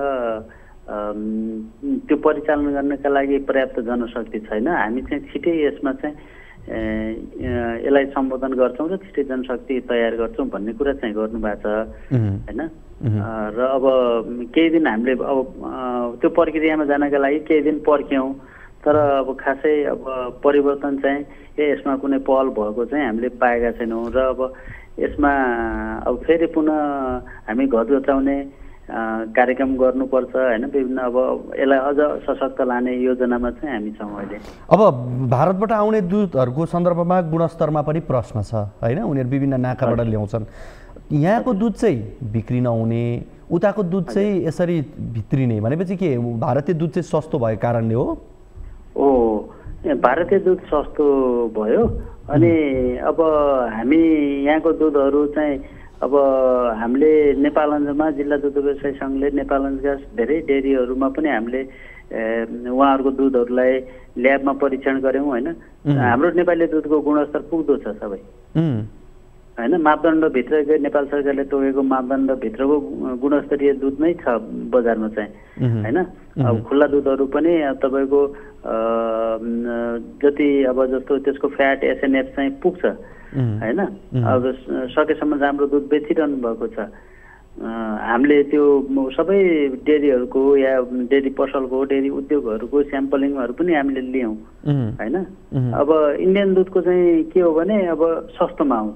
त्यो परिचालन गर्नका लागि पर्याप्त जनशक्ति छैन, हामी चाहिँ छिटै यसमा चाहिँ यसलाई सम्बोधन गर्छौँ र छिटै जनशक्ति तयार गर्छौँ भन्ने कुरा चाहिँ गर्नुभएको छ होइन। र अब केही दिन हामीले अब त्यो प्रक्रियामा जानका लागि केही दिन पर्ख्यौँ, तर अब खासै अब परिवर्तन चाहिँ यसमा कुनै पहल भएको चाहिँ हामीले पाएका छैनौँ। र अब यसमा अब फेरि पुनः हामी घर जोचाउने कार्यक्रम गर्नुपर्छ होइन, विभिन्न अब यसलाई अझ सशक्त लाने योजनामा चाहिँ हामी छौँ अहिले। अब भारतबाट आउने दुधहरूको सन्दर्भमा गुणस्तरमा पनि प्रश्न छ होइन, उनीहरू विभिन्न नाकाबाट ल्याउँछन्, यहाँको दुध चाहिँ बिक्री नहुने, उताको दुध चाहिँ यसरी भित्रिने भनेपछि के भारतीय दुध चाहिँ सस्तो भएको कारणले हो? भारतीय दुध सस्तो भयो अनि अब हामी यहाँको दुधहरू चाहिँ अब हामीले नेपालगञ्जमा जिल्ला दुध व्यवसाय सङ्घले नेपालगञ्जका धेरै डेरीहरूमा पनि हामीले उहाँहरूको दुधहरूलाई ल्याबमा परीक्षण गऱ्यौँ होइन। हाम्रो नेपाली दुधको गुणस्तर पुग्दो छ सबै होइन, मापदण्डभित्रको नेपाल सरकारले तोकेको मापदण्डभित्रको गुणस्तरीय दुध नै छ बजारमा चाहिँ होइन। अब खुल्ला दुधहरू पनि तपाईँको जति अब जस्तो त्यसको फ्याट एसएनएफ चाहिँ पुग्छ होइन। अब सकेसम्म राम्रो दुध बेचिरहनु भएको छ। हामीले त्यो सबै डेरीहरूको या डेरी पसलको डेरी उद्योगहरूको स्याम्पलिङहरू पनि हामीले लियौँ होइन। अब इन्डियन दुधको चाहिँ के हो भने अब सस्तोमा आउँछ।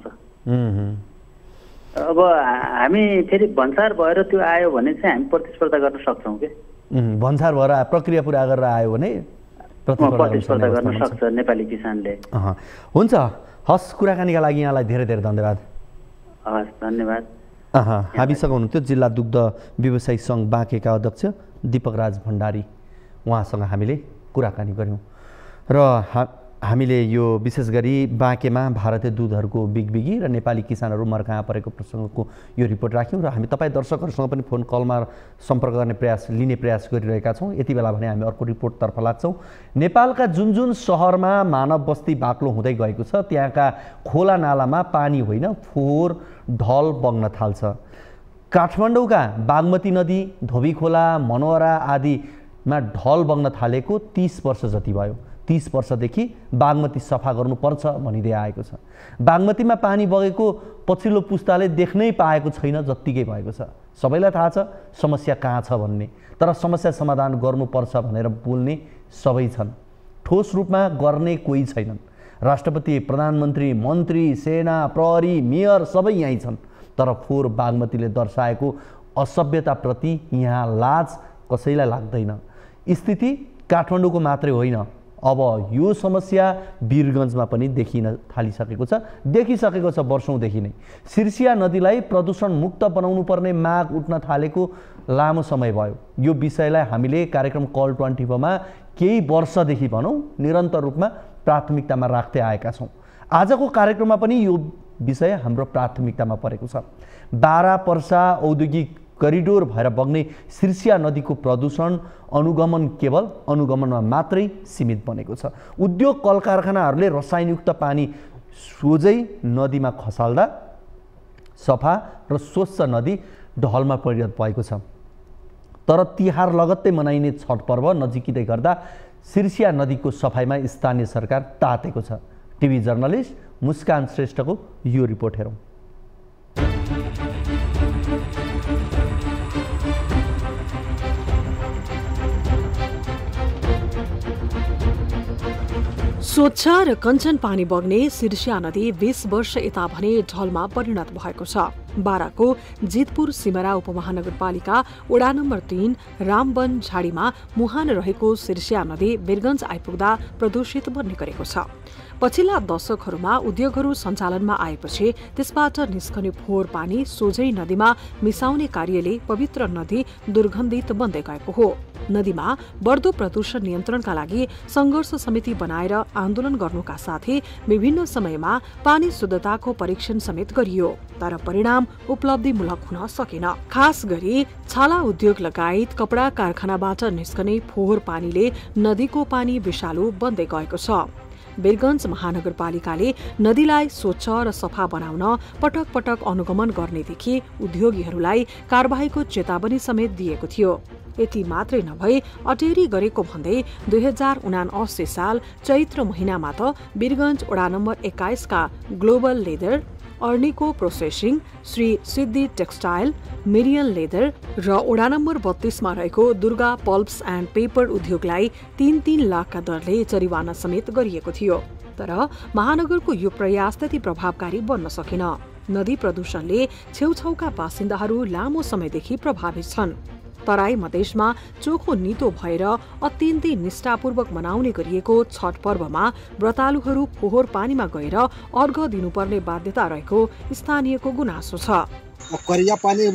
अब हामी फेरि भन्सार भएर त्यो आयो भने चाहिँ हामी प्रतिस्पर्धा गर्न सक्छौँ कि भन्सार भएर प्रक्रिया पुरा गरेर आयो भने प्रतिस्पर्धा गर्न सक्छ नेपाली किसानले। हुन्छ, हस्, कुराकानीका लागि यहाँलाई धेरै धेरै धन्यवाद। हस्, धन्यवाद। हामीसँग हुनुहुन्थ्यो जिल्ला दुग्ध व्यवसायी सङ्घ बाँकेका अध्यक्ष दीपक राज भण्डारी, उहाँसँग हामीले कुराकानी गऱ्यौँ। र हामीले यो विशेष गरी बाँकेमा भारतीय दुधहरूको बिगबिगी र नेपाली किसानहरू मर्काहाँ परेको प्रसङ्गको यो रिपोर्ट राख्यौँ र हामी तपाईँ दर्शकहरूसँग पनि फोन कलमा सम्पर्क गर्ने लिने प्रयास गरिरहेका छौँ। यति बेला भने हामी अर्को रिपोर्टतर्फ लाग्छौँ। नेपालका जुन जुन सहरमा मानव बस्ती बाक्लो हुँदै गएको छ त्यहाँका खोला नालामा पानी होइन फोहोर ढल बग्न थाल्छ। काठमाडौँका बागमती नदी, धोबी खोला, मनोहरा आदिमा ढल बग्न थालेको 30 वर्ष जति भयो। 30 वर्षदेखि बागमती सफा गर्नुपर्छ भनिँदै आएको छ। बागमतीमा पानी बगेको पछिल्लो पुस्ताले देख्नै पाएको छैन जत्तिकै भएको छ। सबैलाई थाहा छ समस्या कहाँ छ भन्ने, तर समस्या समाधान गर्नुपर्छ भनेर बोल्ने सबै छन्, ठोस रूपमा गर्ने कोही छैनन्। राष्ट्रपति, प्रधानमन्त्री, मन्त्री, सेना, प्रहरी, मेयर सबै यहीँ छन्, तर फोहोर बागमतीले दर्शाएको असभ्यताप्रति यहाँ लाज कसैलाई लाग्दैन। स्थिति काठमाडौँको मात्रै होइन, अब यो समस्या वीरगञ्जमा पनि देखिसकेको छ वर्षौँदेखि नै। सिर्सिया नदीलाई प्रदूषण मुक्त बनाउनु पर्ने माग उठ्न थालेको लामो समय भयो। यो विषयलाई हामीले कार्यक्रम कल 24 मा केही वर्षदेखि भनौँ निरन्तर रूपमा प्राथमिकतामा राख्दै आएका छौँ। आजको कार्यक्रममा पनि यो विषय हाम्रो प्राथमिकतामा परेको छ। बारा पर्सा औद्योगिक करिडोर भएर बग्ने सिर्सिया नदीको प्रदूषण अनुगमन केवल अनुगमनमा मात्रै सीमित बनेको छ। उद्योग कल कारखानाहरूले रसायनयुक्त पानी सोझै नदीमा खसाल्दा सफा र स्वच्छ नदी ढलमा परिणत भएको छ। तर तिहार लगत्तै मनाइने छठ पर्व नजिकै गर्दा सिर्सिया नदीको सफाइमा स्थानीय सरकार तातेको छ। टिभी जर्नलिस्ट मुस्कान श्रेष्ठको यो रिपोर्ट हेरौँ। स्वच्छ र कञ्चन पानी बग्ने सिर्सिया नदी 20 वर्ष यता भने ढलमा परिणत भएको छ। बाराको जितपुर सिमरा उपमहानगरपालिका वडा नम्बर 3 रामवन झाडीमा मुहान रहेको सिर्सिया नदी वीरगञ्ज आइपुग्दा प्रदूषित बन्ने गरेको छ। पछिल्ला दशकहरूमा उद्योगहरू सञ्चालनमा आएपछि त्यसबाट निस्कने फोहोर पानी सोझै नदीमा मिसाउने कार्यले पवित्र नदी दुर्गन्धित बन्दै गएको हो। नदीमा बढ्दो प्रदूषण नियन्त्रणका लागि संघर्ष समिति बनाएर आन्दोलन गर्नुका साथै विभिन्न समयमा पानी शुद्धताको परीक्षण समेत गरियो, तर परिणाम उपलब्धिमूलक हुन सकेन। खास गरी छाला उद्योग लगायत कपडा कारखानाबाट निस्कने फोहोर पानीले नदीको पानी विषालु बन्दै गएको छ। वीरगञ्ज महानगरपालिकाले नदीलाई स्वच्छ र सफा बनाउन पटक पटक अनुगमन गर्नेदेखि उद्योगीहरूलाई कारबाहीको चेतावनी समेत दिएको थियो। यति मात्रै नभई अटेरी गरेको भन्दै 2079 साल चैत्र महिनामा त वीरगञ्ज वडा नम्बर 21 का global leather, Arniko processing, Shri Siddhi textile, Mirian leather र वडा नम्बर 32 मा रहेको दुर्गा पल्प्स एन्ड पेपर उद्योगलाई 3-3 लाखका दरले जरिवाना समेत गरिएको थियो। तर महानगरको यो प्रयास त्यति प्रभावकारी बन्न सकेन। नदी प्रदूषणले छेउछाउका बासिन्दाहरू लामो समयदेखि प्रभावित छन्। तराई मधेसमा चोखो नितो भएर अत्यन्तै निष्ठापूर्वक मनाउने गरिएको छठ पर्वमा व्रतालुहरू फोहोर पानीमा गएर अर्घ दिनुपर्ने बाध्यता रहेको स्थानीयको गुनासो छ। करिया पानी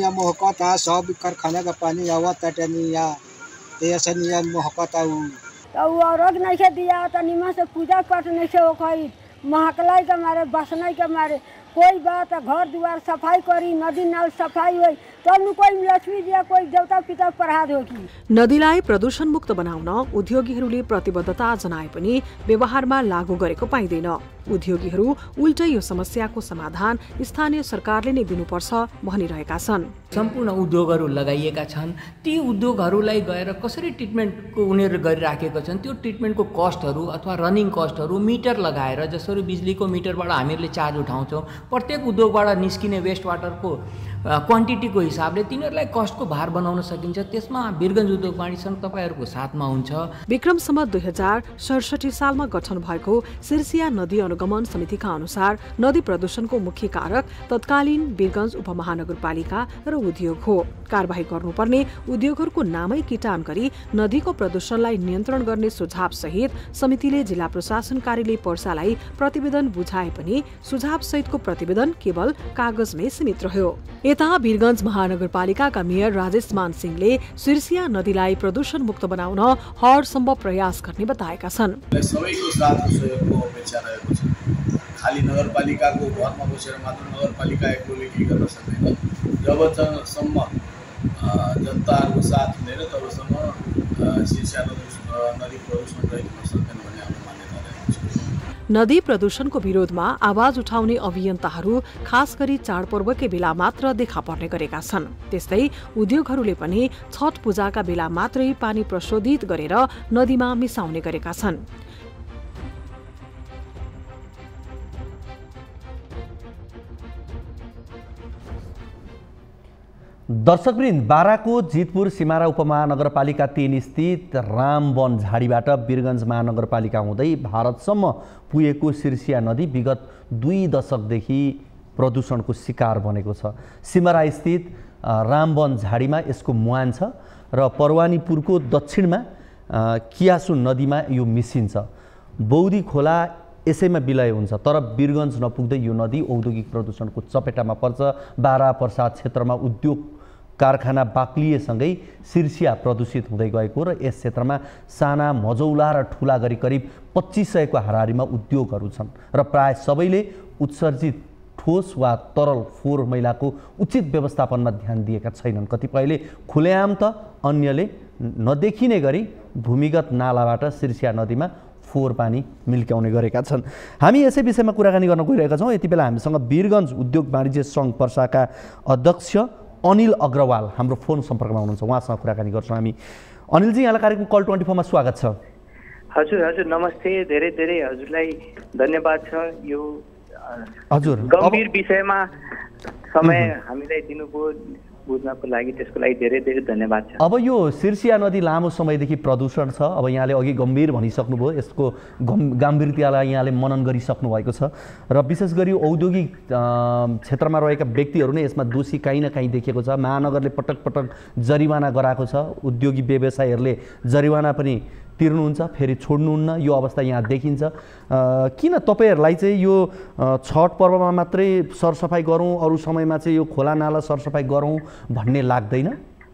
महकता सब कारखाना का पानी आवत टनिया ऐसा निया महकता अर्घ नहीं दिया तो निमा से पूजा पाठ नहीं होई महकलाई के मारे बसनाई के मारे कोई बात घर द्वार सफाई करी नदी नाल सफाई हुई तब कोई लक्ष्मी दिया कोई देवता पिता प्रहाद होगी। नदीलाई प्रदूषण मुक्त बनाउन उद्योगीहरूले प्रतिबद्धता जनाए पनि व्यवहारमा लागू गरेको पाइँदैन। उद्योगीहरू उल्टै यो समस्याको समाधान स्थानीय सरकारले नै दिनुपर्छ भनिरहेका छन्। सम्पूर्ण उद्योगहरू लगाइएका छन्, ती उद्योगहरूलाई गएर कसरी ट्रिटमेन्टको उनीहरू गरिराखेका छन्, त्यो ट्रिटमेन्टको कस्टहरू अथवा रनिङ कस्टहरू मिटर लगाएर जसरी बिजुलीको मिटरबाट हामीहरूले चार्ज उठाउँछौँ, प्रत्येक उद्योगबाट निस्किने वेस्ट वाटरको क्वान्टिटीको हिसाबले तिनीहरूलाई कस्टको भार बनाउन सकिन्छ। त्यसमा वीरगञ्ज उद्योग वाणिज्य सङ्घ तपाईँहरूको साथमा हुन्छ। विक्रम सम्वत 2067 सालमा गठन भएको सिर्सिया नदी अनुगमन समितिका अनुसार नदी प्रदूषणको मुख्य कारक तत्कालीन वीरगञ्ज उपमहानगरपालिका र उद्योग हो। कारबाही गर्नुपर्ने उद्योगहरूको नामै किटान गरी नदीको प्रदूषणलाई नियन्त्रण गर्ने सुझाव सहित समितिले जिल्ला प्रशासन कार्यालय पर्सालाई प्रतिवेदन बुझाए पनि सुझाव सहितको प्रतिवेदन केवल कागजमै सीमित रह्यो। यता वीरगञ्ज महानगरपालिकाका मेयर राजेश मान सिंहले सिर्सिया नदीलाई प्रदूषण मुक्त बनाउन हर सम्भव प्रयास गर्ने बताएका छन्। सबैको साथ सहयोगको अपेक्षा रहेको छ। खाली नगरपालिकाको घरमा बसेर मात्र नगरपालिका एक्लोले के गर्न सक्दैन। जबसम्म जनताहरूको साथ हुँदैन तबसम्म सिर्सिया नदी प्रदूषण रहित हुन सक्दैन भन्ने हाम्रो मान्यता रहेको छ। नदी प्रदूषणको विरोधमा आवाज उठाउने अभियन्ताहरू खास गरी चाडपर्वकै बेला मात्र देखा पर्ने गरेका छन्। त्यस्तै उद्योगहरूले पनि छठ पूजाका बेला मात्रै पानी प्रशोधित गरेर नदीमा मिसाउने गरेका छन्। दर्शकवृन्द, बाराको जितपुर सिमारा उपमहानगरपालिका 3 स्थित रामवन झाडीबाट वीरगञ्ज महानगरपालिका हुँदै भारतसम्म पुगेको सिर्सिया नदी विगत 2 दशकदेखि प्रदूषणको शिकार बनेको छ। सिमारा स्थित रामवन झाडीमा यसको मुहान छ र परवानीपुरको दक्षिणमा कियासु नदीमा यो मिसिन्छ। बौदी खोला यसैमा विलय हुन्छ, तर वीरगञ्ज नपुग्दै यो नदी औद्योगिक प्रदूषणको चपेटामा पर्छ। बारा प्रसाद क्षेत्रमा उद्योग कारखाना बाक्लिएसँगै सिर्सिया प्रदूषित हुँदै गएको र यस क्षेत्रमा साना मजौला र ठुला गरी करिब 2500 को हाराहारीमा उद्योगहरू छन् र प्राय सबैले उत्सर्जित ठोस वा तरल फोहोर मैलाको उचित व्यवस्थापनमा ध्यान दिएका छैनन्। कतिपयले खुलेआम त अन्यले नदेखिने गरी भूमिगत नालाबाट सिर्सिया नदीमा फोहोर पानी मिल्क्याउने गरेका छन्। हामी यसै विषयमा कुराकानी गर्न गइरहेका छौँ। यति बेला हामीसँग वीरगञ्ज उद्योग वाणिज्य सङ्घ पर्साका अध्यक्ष अनिल अग्रवाल हाम्रो फोन सम्पर्कमा हुनुहुन्छ, उहाँसँग कुराकानी गर्छौँ हामी। अनिलजी, यहाँलाई कार्यक्रम कल 24 मा स्वागत छ। हजुर हजुर नमस्ते, धेरै धेरै हजुरलाई धन्यवाद छ यो हजुर गम्भीर विषयमा समय हामीलाई दिनुभयो बुझ्नको लागि, त्यसको लागि धेरै धेरै धन्यवाद छ। अब यो सिर्सिया नदी लामो समयदेखि प्रदूषण छ। अब यहाँले अघि गम्भीर भनिसक्नुभयो, यसको गम्भीरतालाई यहाँले मनन गरिसक्नु भएको छ र विशेष गरी औद्योगिक क्षेत्रमा रहेका व्यक्तिहरू नै यसमा दोषी काहीँ न काहीँ देखिएको छ। महानगरले पटक पटक जरिवाना गराएको छ, उद्योगी व्यवसायीहरूले जरिवाना पनि तिर्नुहुन्छ, फेरि छोड्नुहुन्न, यो अवस्था यहाँ देखिन्छ। किन तपाईँहरूलाई चाहिँ यो छठ पर्वमा मात्रै सरसफाइ गरौँ, अरू समयमा चाहिँ यो खोला नाला सरसफाइ गरौँ भन्ने लाग्दैन?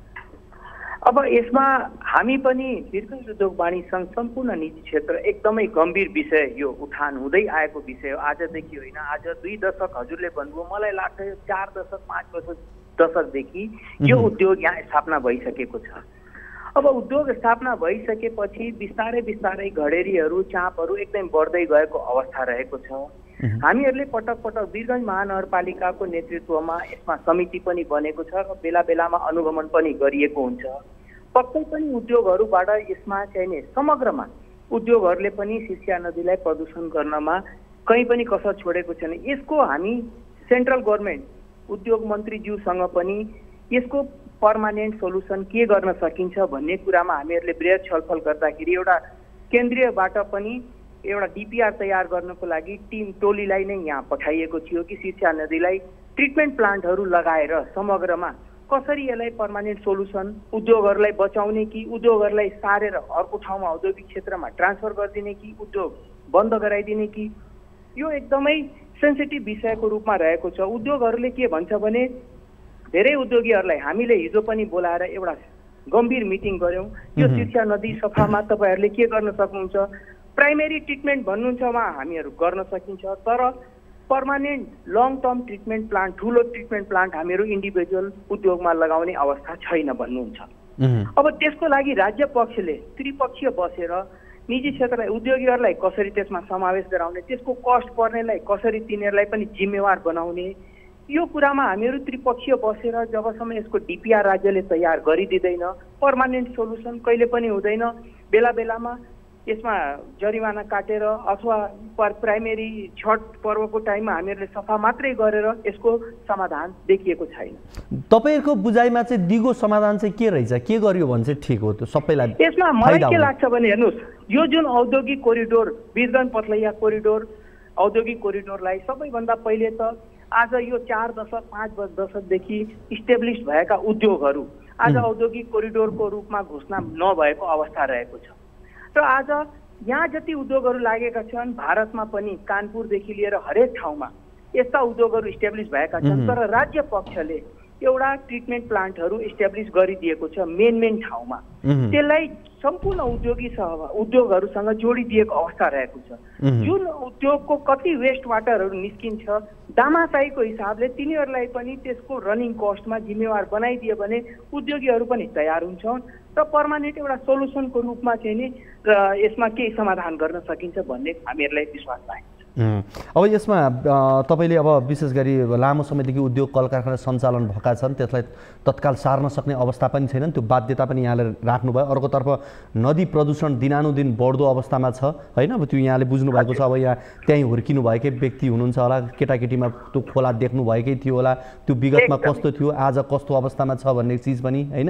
अब यसमा हामी पनि वीरगञ्ज उद्योग वाणिज्य सङ्घ सम्पूर्ण निजी क्षेत्र एकदमै गम्भीर विषय यो उठान हुँदै आएको विषय हो। आजदेखि होइन, आज 2 दशक हजुरले भन्नुभयो, मलाई लाग्छ 4 दशक 5 दशकदेखि यो उद्योग यहाँ स्थापना भइसकेको छ। अब उद्योग स्थापना भइसकेपछि बिस्तारै बिस्तारै घडेरीहरू चापहरू एकदम बढ्दै गएको अवस्था रहेको छ। हामीहरूले पटक पटक वीरगञ्ज महानगरपालिकाको नेतृत्वमा यसमा समिति पनि बनेको छ र बेला बेलामा अनुगमन पनि गरिएको हुन्छ। पक्कै पनि उद्योगहरूबाट यसमा चाहिने समग्रमा उद्योगहरूले पनि सिर्सिया नदीलाई प्रदूषण गर्नमा कहीँ पनि कसर छोडेको छैन। यसको हामी सेन्ट्रल गभर्मेन्ट उद्योग मन्त्रीज्यूसँग पनि यसको पर्मानेन्ट सोलुसन के गर्न सकिन्छ भन्ने कुरामा हामीहरूले बृहत छलफल गर्दाखेरि एउटा केन्द्रीयबाट पनि एउटा डिपिआर तयार गर्नको लागि टिम टोलीलाई नै यहाँ पठाइएको थियो कि सिर्सिया नदीलाई ट्रिटमेन्ट प्लान्टहरू लगाएर समग्रमा कसरी यसलाई पर्मानेन्ट सोलुसन उद्योगहरूलाई बचाउने कि उद्योगहरूलाई सारेर अर्को ठाउँमा औद्योगिक क्षेत्रमा ट्रान्सफर गरिदिने कि उद्योग बन्द गराइदिने कि, यो एकदमै सेन्सिटिभ विषयको रूपमा रहेको छ। उद्योगहरूले के भन्छ भने धेरै उद्योगीहरूलाई हामीले हिजो पनि बोलाएर एउटा गम्भीर मिटिङ गऱ्यौँ। यो सिर्सिया नदी सफामा तपाईँहरूले के गर्न सक्नुहुन्छ, प्राइमेरी ट्रिटमेन्ट भन्नुहुन्छ उहाँ हामीहरू गर्न सकिन्छ, तर permanent long term treatment plant, ठुलो ट्रिटमेन्ट प्लान्ट हामीहरू इन्डिभिजुअल उद्योगमा लगाउने अवस्था छैन भन्नुहुन्छ। अब त्यसको लागि राज्य पक्षले त्रिपक्षीय बसेर निजी क्षेत्रलाई उद्योगीहरूलाई कसरी त्यसमा समावेश गराउने, त्यसको कस्ट पर्नेलाई कसरी तिनीहरूलाई पनि जिम्मेवार बनाउने, यो कुरामा हामीहरू त्रिपक्षीय बसेर जबसम्म यसको डिपिआर राज्यले तयार गरिदिँदैन पर्मानेन्ट सोलुसन कहिले पनि हुँदैन। बेला बेलामा यसमा जरिवाना काटेर अथवा प्राइमेरी छठ पर्वको टाइममा हामीहरूले सफा मात्रै गरेर यसको समाधान देखिएको छैन। तपाईँहरूको बुझाइमा चाहिँ दिगो समाधान चाहिँ के रहेछ, के गरियो भने चाहिँ ठिक हो त सबैलाई? यसमा मलाई के लाग्छ भने हेर्नुहोस्, यो जुन औद्योगिक कोरिडोर वीरगञ्ज पथलैया कोरिडोर औद्योगिक कोरिडोरलाई सबैभन्दा पहिले त आज यो 4 दशक 5 दशकदेखि इस्टेब्लिस भएका उद्योगहरू आज औद्योगिक कोरिडोरको रूपमा घोषणा नभएको अवस्था रहेको छ र आज यहाँ जति उद्योगहरू लागेका छन् भारतमा पनि कानपुरदेखि लिएर हरेक ठाउँमा यस्ता उद्योगहरू इस्टेब्लिस भएका छन्, तर राज्य पक्षले एउटा ट्रिटमेन्ट प्लान्टहरू इस्टेब्लिस गरिदिएको छ मेन ठाउँमा। त्यसलाई सम्पूर्ण उद्योगहरूसँग जोडिदिएको अवस्था रहेको छ। जुन उद्योगको कति वेस्ट वाटरहरू निस्किन्छ दामासाईको हिसाबले तिनीहरूलाई पनि त्यसको रनिङ कस्टमा जिम्मेवार बनाइदियो भने उद्योगीहरू पनि तयार हुन्छन् र पर्मानेन्ट एउटा सोलुसनको रूपमा चाहिँ नि यसमा केही समाधान गर्न सकिन्छ भन्ने हामीहरूलाई विश्वास लागेको छ। अब यसमा तपाईँले अब विशेष गरी लामो समयदेखि उद्योग कल कारखाना सञ्चालन भएका छन्, त्यसलाई तत्काल सार्न सक्ने अवस्था पनि छैनन्, त्यो बाध्यता पनि यहाँले राख्नुभयो। अर्कोतर्फ नदी प्रदूषण दिनानुदिन बढ्दो अवस्थामा छ होइन, अब त्यो यहाँले बुझ्नु भएको छ। अब यहाँ त्यहीँ हुर्किनु भएकै व्यक्ति हुनुहुन्छ होला, केटाकेटीमा त्यो खोला देख्नु भएकै थियो होला, त्यो विगतमा कस्तो थियो आज कस्तो अवस्थामा छ भन्ने चिज पनि होइन।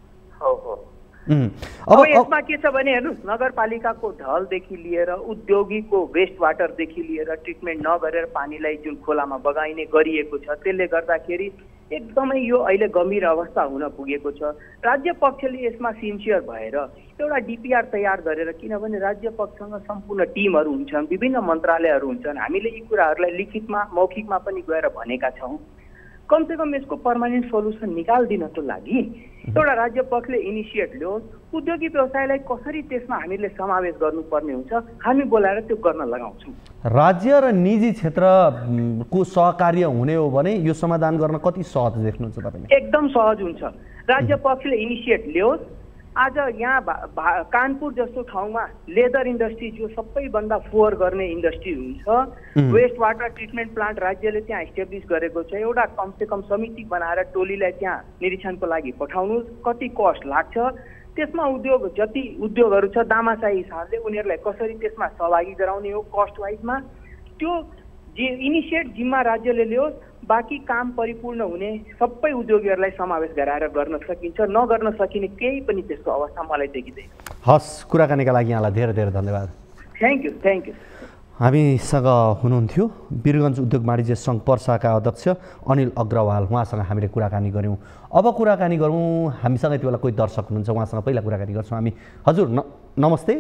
अब यसमा के छ भने हेर्नुहोस्, नगरपालिकाको ढलदेखि लिएर उद्योगीको वेस्ट वाटरदेखि लिएर ट्रिटमेन्ट नगरेर पानीलाई जुन खोलामा बगाइने गरिएको छ, त्यसले गर्दाखेरि एकदमै यो अहिले गम्भीर अवस्था हुन पुगेको छ। राज्य पक्षले यसमा सिन्सियर भएर एउटा डिपिआर तयार गरेर, किनभने राज्य पक्षसँग सम्पूर्ण टिमहरू हुन्छन्, विभिन्न मन्त्रालयहरू हुन्छन्, हामीले यी कुराहरूलाई लिखितमा मौखिकमा पनि गएर भनेका छौँ। कमसेकम यसको पर्मानेन्ट सल्युसन निकालिदिनको लागि एउटा राज्य पक्षले इनिसिएट ल्याओस्। उद्योगी व्यवसायलाई कसरी त्यसमा हामीले समावेश गर्नुपर्ने हुन्छ, हामी बोलाएर त्यो गर्न लगाउँछौँ। राज्य र निजी क्षेत्रको सहकार्य हुने हो भने यो समाधान गर्न कति सहज देख्नुहुन्छ तपाईँले? एकदम सहज हुन्छ। राज्य पक्षले इनिसिएट ल्याओस्। आज यहाँ कानपुर जस्तो ठाउँमा लेदर इन्डस्ट्री जो सबैभन्दा फोहोर गर्ने इन्डस्ट्री हुन्छ, वेस्ट वाटर ट्रिटमेन्ट प्लान्ट राज्यले त्यहाँ इस्टेब्लिस गरेको छ। एउटा कमसेकम समिति बनाएर टोलीलाई त्यहाँ निरीक्षणको लागि पठाउनुहोस्। कति कस्ट लाग्छ, त्यसमा जति उद्योगहरू छ दामासाही हिसाबले उनीहरूलाई कसरी त्यसमा सहभागी गराउने हो कस्ट वाइजमा, त्यो इनिसिएट जिम्मा राज्यले ल्याओस्। बाँकी काम परिपूर्ण हुने सबै उद्योगीहरूलाई समावेश गराएर गर्न सकिन्छ। नगर्न सकिने केही पनि त्यस्तो अवस्था मलाई देखिँदैन। हस्, कुराकानीका लागि यहाँलाई धेरै धेरै धन्यवाद। Thank you. हामीसँग हुनुहुन्थ्यो वीरगञ्ज उद्योग वाणिज्य सङ्घ पर्साका अध्यक्ष अनिल अग्रवाल, उहाँसँग हामीले कुराकानी गऱ्यौँ। अब कुराकानी गरौँ, हामीसँग यति बेला कोही दर्शक हुनुहुन्छ, उहाँसँग पहिला कुराकानी गर्छौँ हामी। हजुर नमस्ते।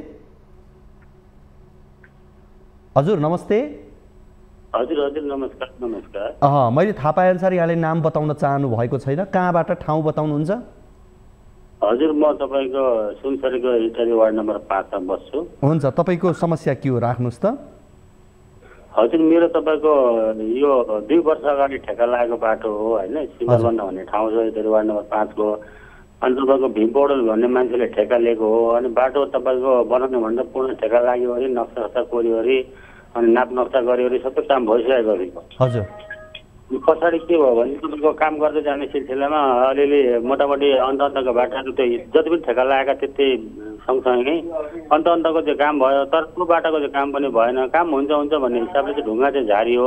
हजुर नमस्ते। हजुर नमस्कार। मैले थाहा पाएअनुसार यहाँले नाम बताउन चाहनु भएको छैन, कहाँबाट ठाउँ बताउनुहुन्छ? हजुर, म तपाईँको सुनसरीको इटारी वार्ड नम्बर 5 मा बस्छु। हुन्छ, तपाईँको समस्या के हो राख्नुहोस् त। हजुर, मेरो तपाईँको यो 2 वर्ष अगाडि ठेका लागेको बाटो हो होइन, सिमरबन्द भन्ने ठाउँ छ इटारी वार्ड नम्बर 5 को। अनि तपाईँको भीमपौडेल भन्ने मान्छेले ठेका लिएको हो। अनि बाटो तपाईँको बनाउने भन्दा पूर्ण ठेका लाग्यो अरे, नक्सा कोर्यो अरे, अनि नाप नक्सा गऱ्यो अरे, सबै काम भइसकेको थियो। हजुर, पछाडि के भयो भने तपाईँको काम गर्दै जाने सिलसिलामा अलिअलि मोटामोटी अन्तको बाटाहरू त्यो जति पनि ठेका लागेका थिए त्यही सँगसँगै अन्तको चाहिँ काम भयो। तर त्यो बाटाको चाहिँ काम पनि भएन। काम हुन्छ भन्ने हिसाबले चाहिँ ढुङ्गा चाहिँ झारियो।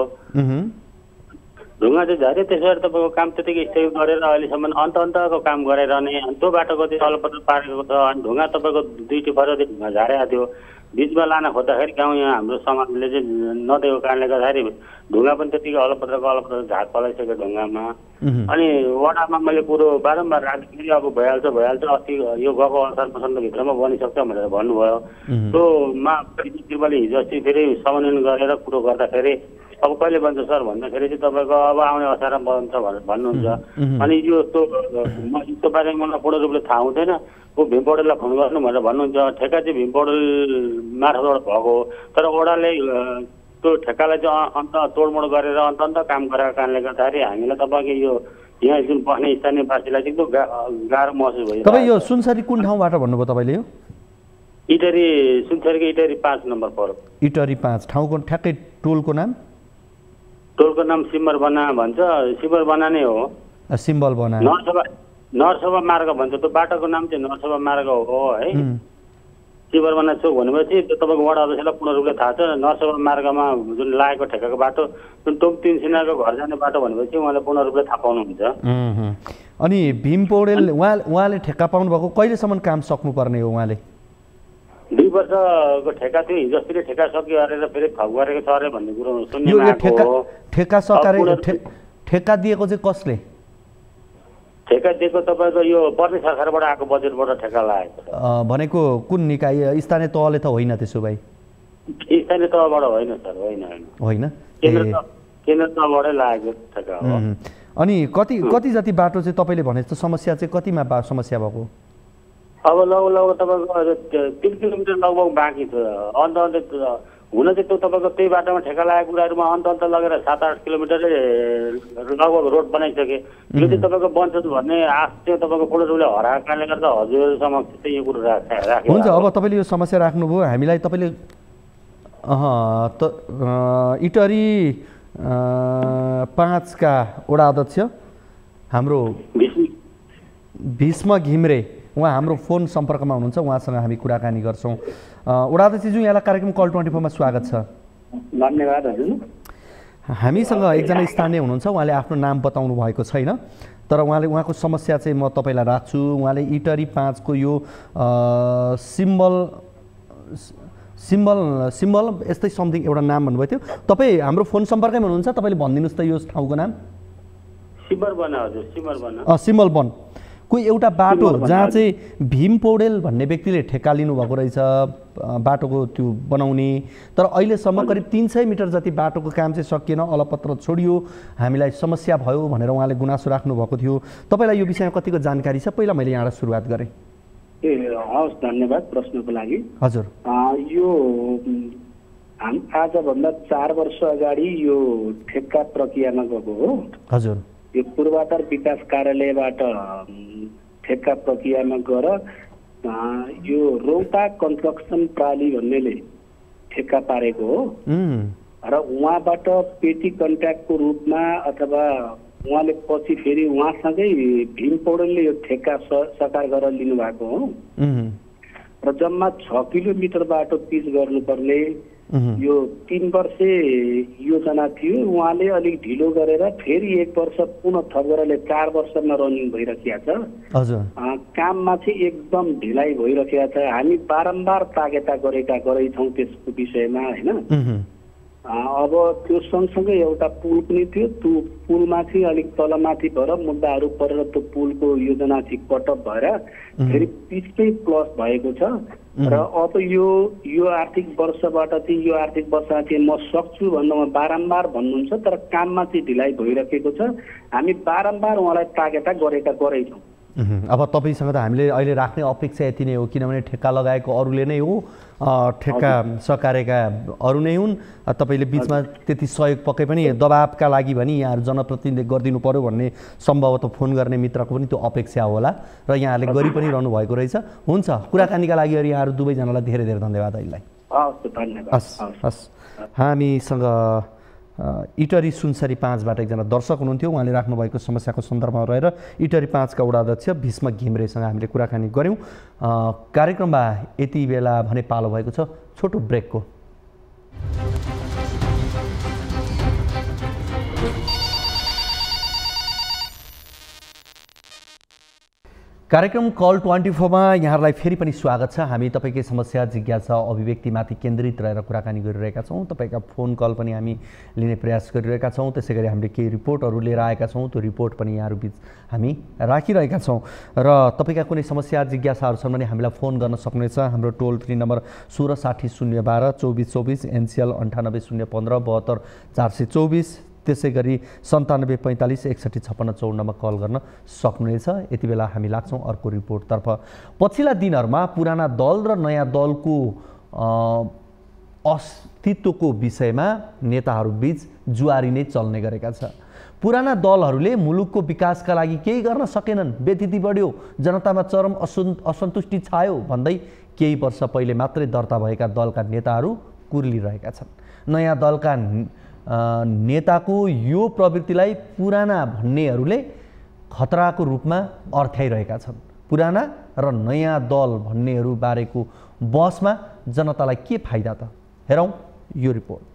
ढुङ्गा चाहिँ झारियो, त्यसो गरी तपाईँको काम त्यतिकै स्थगित गरेर अहिलेसम्म अन्तको काम गराइरहने। अनि त्यो बाटोको चाहिँ अलपत्र पारेको छ। अनि ढुङ्गा तपाईँको 2 टिपरदेखि ढुङ्गा झारेको थियो। बिचमा लान खोज्दाखेरि गाउँ यहाँ हाम्रो समाजले चाहिँ नदिएको कारणले गर्दाखेरि ढुङ्गा पनि त्यतिकै अलपत्र झार पलाइसक्यो ढुङ्गामा। अनि वडामा मैले कुरो बारम्बार राख्दाखेरि अब भइहाल्छ अस्ति यो गएको असारभित्रमा बनिसक्छ भनेर भन्नुभयो। त्योमा त्रिपाली हिजो अस्ति फेरि समन्वयन गरेर कुरो गर्दाखेरि अब कहिले बन्छ सर भन्दाखेरि चाहिँ तपाईँको अब आउने असारमा बन्छ भनेर भन्नुहुन्छ। अनि यो त्यो बारेमा मलाई पूर्ण रूपले थाहा हुँदैन। को भीमपौडेललाई फोन गर्नु भनेर भन्नुहुन्छ। ठेका चाहिँ भीमपौडेल मार्फतबाट भएको हो, तर ओडाले त्यो ठेकालाई चाहिँ अन्त तोडमोड गरेर अन्त काम गरेको कारणले गर्दाखेरि हामीलाई तपाईँको यो यहाँ जुन बस्ने स्थानीयवासीलाई चाहिँ एकदम गाह्रो महसुस भयो। तपाईँ यो सुनसरी कुन ठाउँबाट भन्नुभयो तपाईँले? यो सुनसरीको इटरी 5 नम्बर पर्यो। इटरी 5 ठाउँको ठ्याक्कै टोलको नाम? टोलको नाम सिमरबना भन्छ। सिमरबना नै हो। सिम्बल बना नरसभा मार्ग भन्छ। त्यो बाटोको नाम चाहिँ नरसभा मार्ग हो है। सिमरबना चोक भनेपछि त्यो तपाईँको वडा अध्यक्षलाई पूर्ण रूपले थाहा छ। नरसभा मार्गमा जुन लागेको ठेकाको बाटो जुन टोम 3 सिनाको घर जाने बाटो भनेपछि उहाँले पूर्ण रूपले थाहा पाउनुहुन्छ। अनि भीम पौडेल उहाँले ठेक्का पाउनु भएको कहिलेसम्म काम सक्नुपर्ने हो? उहाँले 2 वर्षको ठेका थियो, हिजो अस्ति ठेका सक्यो अरे फेरि थप गरेको छ अरे भन्ने कुरो सुन्ने। ठेका दिएको चाहिँ कसले? ठेका दिएको तपाईँको यो पर्ने सरकारबाट आएको बजेटबाट ठेका लागेको। भनेको कुन निकाय? स्थानीय तहले त होइन त्यसो भए? स्थानीय तहबाट होइन सर, होइन। केन्द्र तहबाटै लागेको ठेका हो। अनि कति जति बाटो चाहिँ तपाईँले भने जस्तो समस्या चाहिँ कतिमा समस्या भएको? अब लगभग तपाईँको 3 किलोमिटर लगभग बाँकी छ। अन्त हुन चाहिँ त्यो तपाईँको त्यही बाटोमा ठेका लागेको कुराहरूमा अन्त लगेर 7-8 किलोमिटरै लगभग रोड बनाइसके। यो चाहिँ तपाईँको बन्छ भन्ने आश चाहिँ तपाईँको पूर्ण रूपले हराएको कारणले गर्दा हजुर समक्ष चाहिँ यो कुरो राखेको हुन्छ। अब तपाईँले यो समस्या राख्नुभयो, हामीलाई तपाईँले इटरी 5 का वडा अध्यक्ष हाम्रो भीष्म घिम्रे, उहाँ हाम्रो फोन सम्पर्कमा हुनुहुन्छ, उहाँसँग हामी कुराकानी गर्छौँ। वडा अध्यक्षज्यू, यहाँलाई कार्यक्रम कल 24 मा स्वागत छ। धन्यवाद हजुर। हामीसँग एकजना स्थानीय हुनुहुन्छ, उहाँले आफ्नो नाम बताउनु भएको छैन, तर उहाँको समस्या चाहिँ म तपाईँलाई राख्छु। उहाँले इटरी 5 को यो सिम्बल यस्तै समथिङ एउटा नाम भन्नुभएको थियो। तपाईँ हाम्रो फोन सम्पर्कमा हुनुहुन्छ, तपाईँले भनिदिनुहोस् त यो ठाउँको नाम? सिमल वन कोही एउटा बाटो जहाँ चाहिँ भीम पौडेल भन्ने व्यक्तिले ठेक्का लिनुभएको रहेछ बाटोको त्यो बनाउने, तर अहिलेसम्म करिब 300 मिटर जति बाटोको काम चाहिँ सकिएन, अलपत्र छोडियो, हामीलाई समस्या भयो भनेर उहाँले गुनासो राख्नुभएको थियो। तपाईँलाई यो विषयमा कतिको जानकारी छ? पहिला मैले यहाँबाट सुरुवात गरेँ। हवस्, धन्यवाद प्रश्नको लागि। हजुर, यो आजभन्दा 4 वर्ष अगाडि यो ठेक्का प्रक्रियामा गएको हो। हजुर, यो पूर्वाधार विकास कार्यालयबाट ठेक्का प्रक्रियामा गएर यो रौता कन्स्ट्रक्सन प्राली भन्नेले ठेक्का पारेको हो र उहाँबाट पेटी कन्ट्र्याक्टको रूपमा अथवा उहाँले पछि फेरि उहाँसँगै भीम पौडेलले यो ठेक्का सकार गरेर लिनुभएको हो र जम्मा 6 किलोमिटर बाटो पिच गर्नुपर्ने यो 3 वर्षे योजना थियो। उहाँले अलिक ढिलो गरेर फेरि 1 वर्ष पुनः थप गरेर 4 वर्षमा रनिङ भइरहेको छ। हजुर, काममा चाहिँ एकदम ढिलाइ भइरहेको छ। हामी बारम्बार ताकेता गरेछौँ त्यसको विषयमा हैन। अब त्यो सँगसँगै एउटा पुल पनि थियो, त्यो पुलमा चाहिँ अलिक तलमाथि भएर मुद्दाहरू परेर त्यो पुलको योजना चाहिँ कटअप भएर फेरि पिचकै प्लस भएको छ र अब यो आर्थिक वर्षबाट चाहिँ यो आर्थिक वर्षमा चाहिँ म सक्छु भन्नुमा बारम्बार भन्नुहुन्छ, तर काममा चाहिँ ढिलाइ भइरहेको छ। हामी बारम्बार उहाँलाई ताकेता गरेछौँ। अब तपाईँसँग त हामीले अहिले राख्ने अपेक्षा यति नै हो, किनभने ठेक्का लगाएको अरूले नै हो, ठेक्का सकारेका अरू नै हुन्। तपाईँले बिचमा त्यति सहयोग पक्कै पनि दबावका लागि भनी यहाँहरू जनप्रतिनिधिले गरिदिनु पर्यो भन्ने सम्भवतः फोन गर्ने मित्रको पनि त्यो अपेक्षा होला र यहाँहरूले गरि पनि रहनु भएको रहेछ। हुन्छ, कुराकानीका लागि यहाँहरू दुवैजनालाई धेरै धेरै धन्यवाद। अहिलेलाई हस्। हामीसँग इटरी सुनसरी 5बाट एकजना दर्शक हुनुहुन्थ्यो, उहाँले राख्नुभएको समस्याको सन्दर्भमा रहेर इटरी 5 का वडाध्यक्ष भीष्म घिम्रेसँग हामीले कुराकानी गऱ्यौँ। कार्यक्रममा यति बेला भने पालो भएको छ छोटो ब्रेकको। कार्यक्रम कल 24 मा यहाँहरूलाई फेरि पनि स्वागत छ। हामी तपाईँकै समस्या, जिज्ञासा, अभिव्यक्तिमाथि केन्द्रित रहेर कुराकानी गरिरहेका छौँ। तपाईँका फोन कल पनि हामी लिने प्रयास गरिरहेका छौँ। त्यसै गरी हामीले केही रिपोर्टहरू लिएर आएका छौँ, त्यो रिपोर्ट पनि यहाँहरू बिच हामी राखिरहेका छौँ र तपाईँका कुनै समस्या, जिज्ञासाहरू छन् भने हामीलाई फोन गर्न सक्नुहुनेछ। हाम्रो टोल फ्री नम्बर 1660 012 2424, एनसिएल 98 015 72 424, त्यसै गरी 97 45 61 56 54 मा कल गर्न सक्नुहुनेछ। यति बेला हामी लाग्छौँ अर्को रिपोर्टतर्फ। पछिल्ला दिनहरूमा पुराना दल र नयाँ दलको अस्तित्वको विषयमा नेताहरूबीच जुवारी नै चल्ने गरेका छ। पुराना दलहरूले मुलुकको विकासका लागि केही गर्न सकेनन्, व्यथिति बढ्यो, जनतामा चरम असन्तुष्टि छायो भन्दै केही वर्ष पहिले मात्रै दर्ता भएका दलका नेताहरू कुर्लिरहेका छन्। नयाँ दलका नेताको यो प्रवृत्तिलाई पुराना भन्नेहरूले खतराको रूपमा अर्थ्याइरहेका छन्। पुराना र नयाँ दल भन्नेहरू बारेको बहसमा जनतालाई के फाइदा त? हेरौँ यो रिपोर्ट।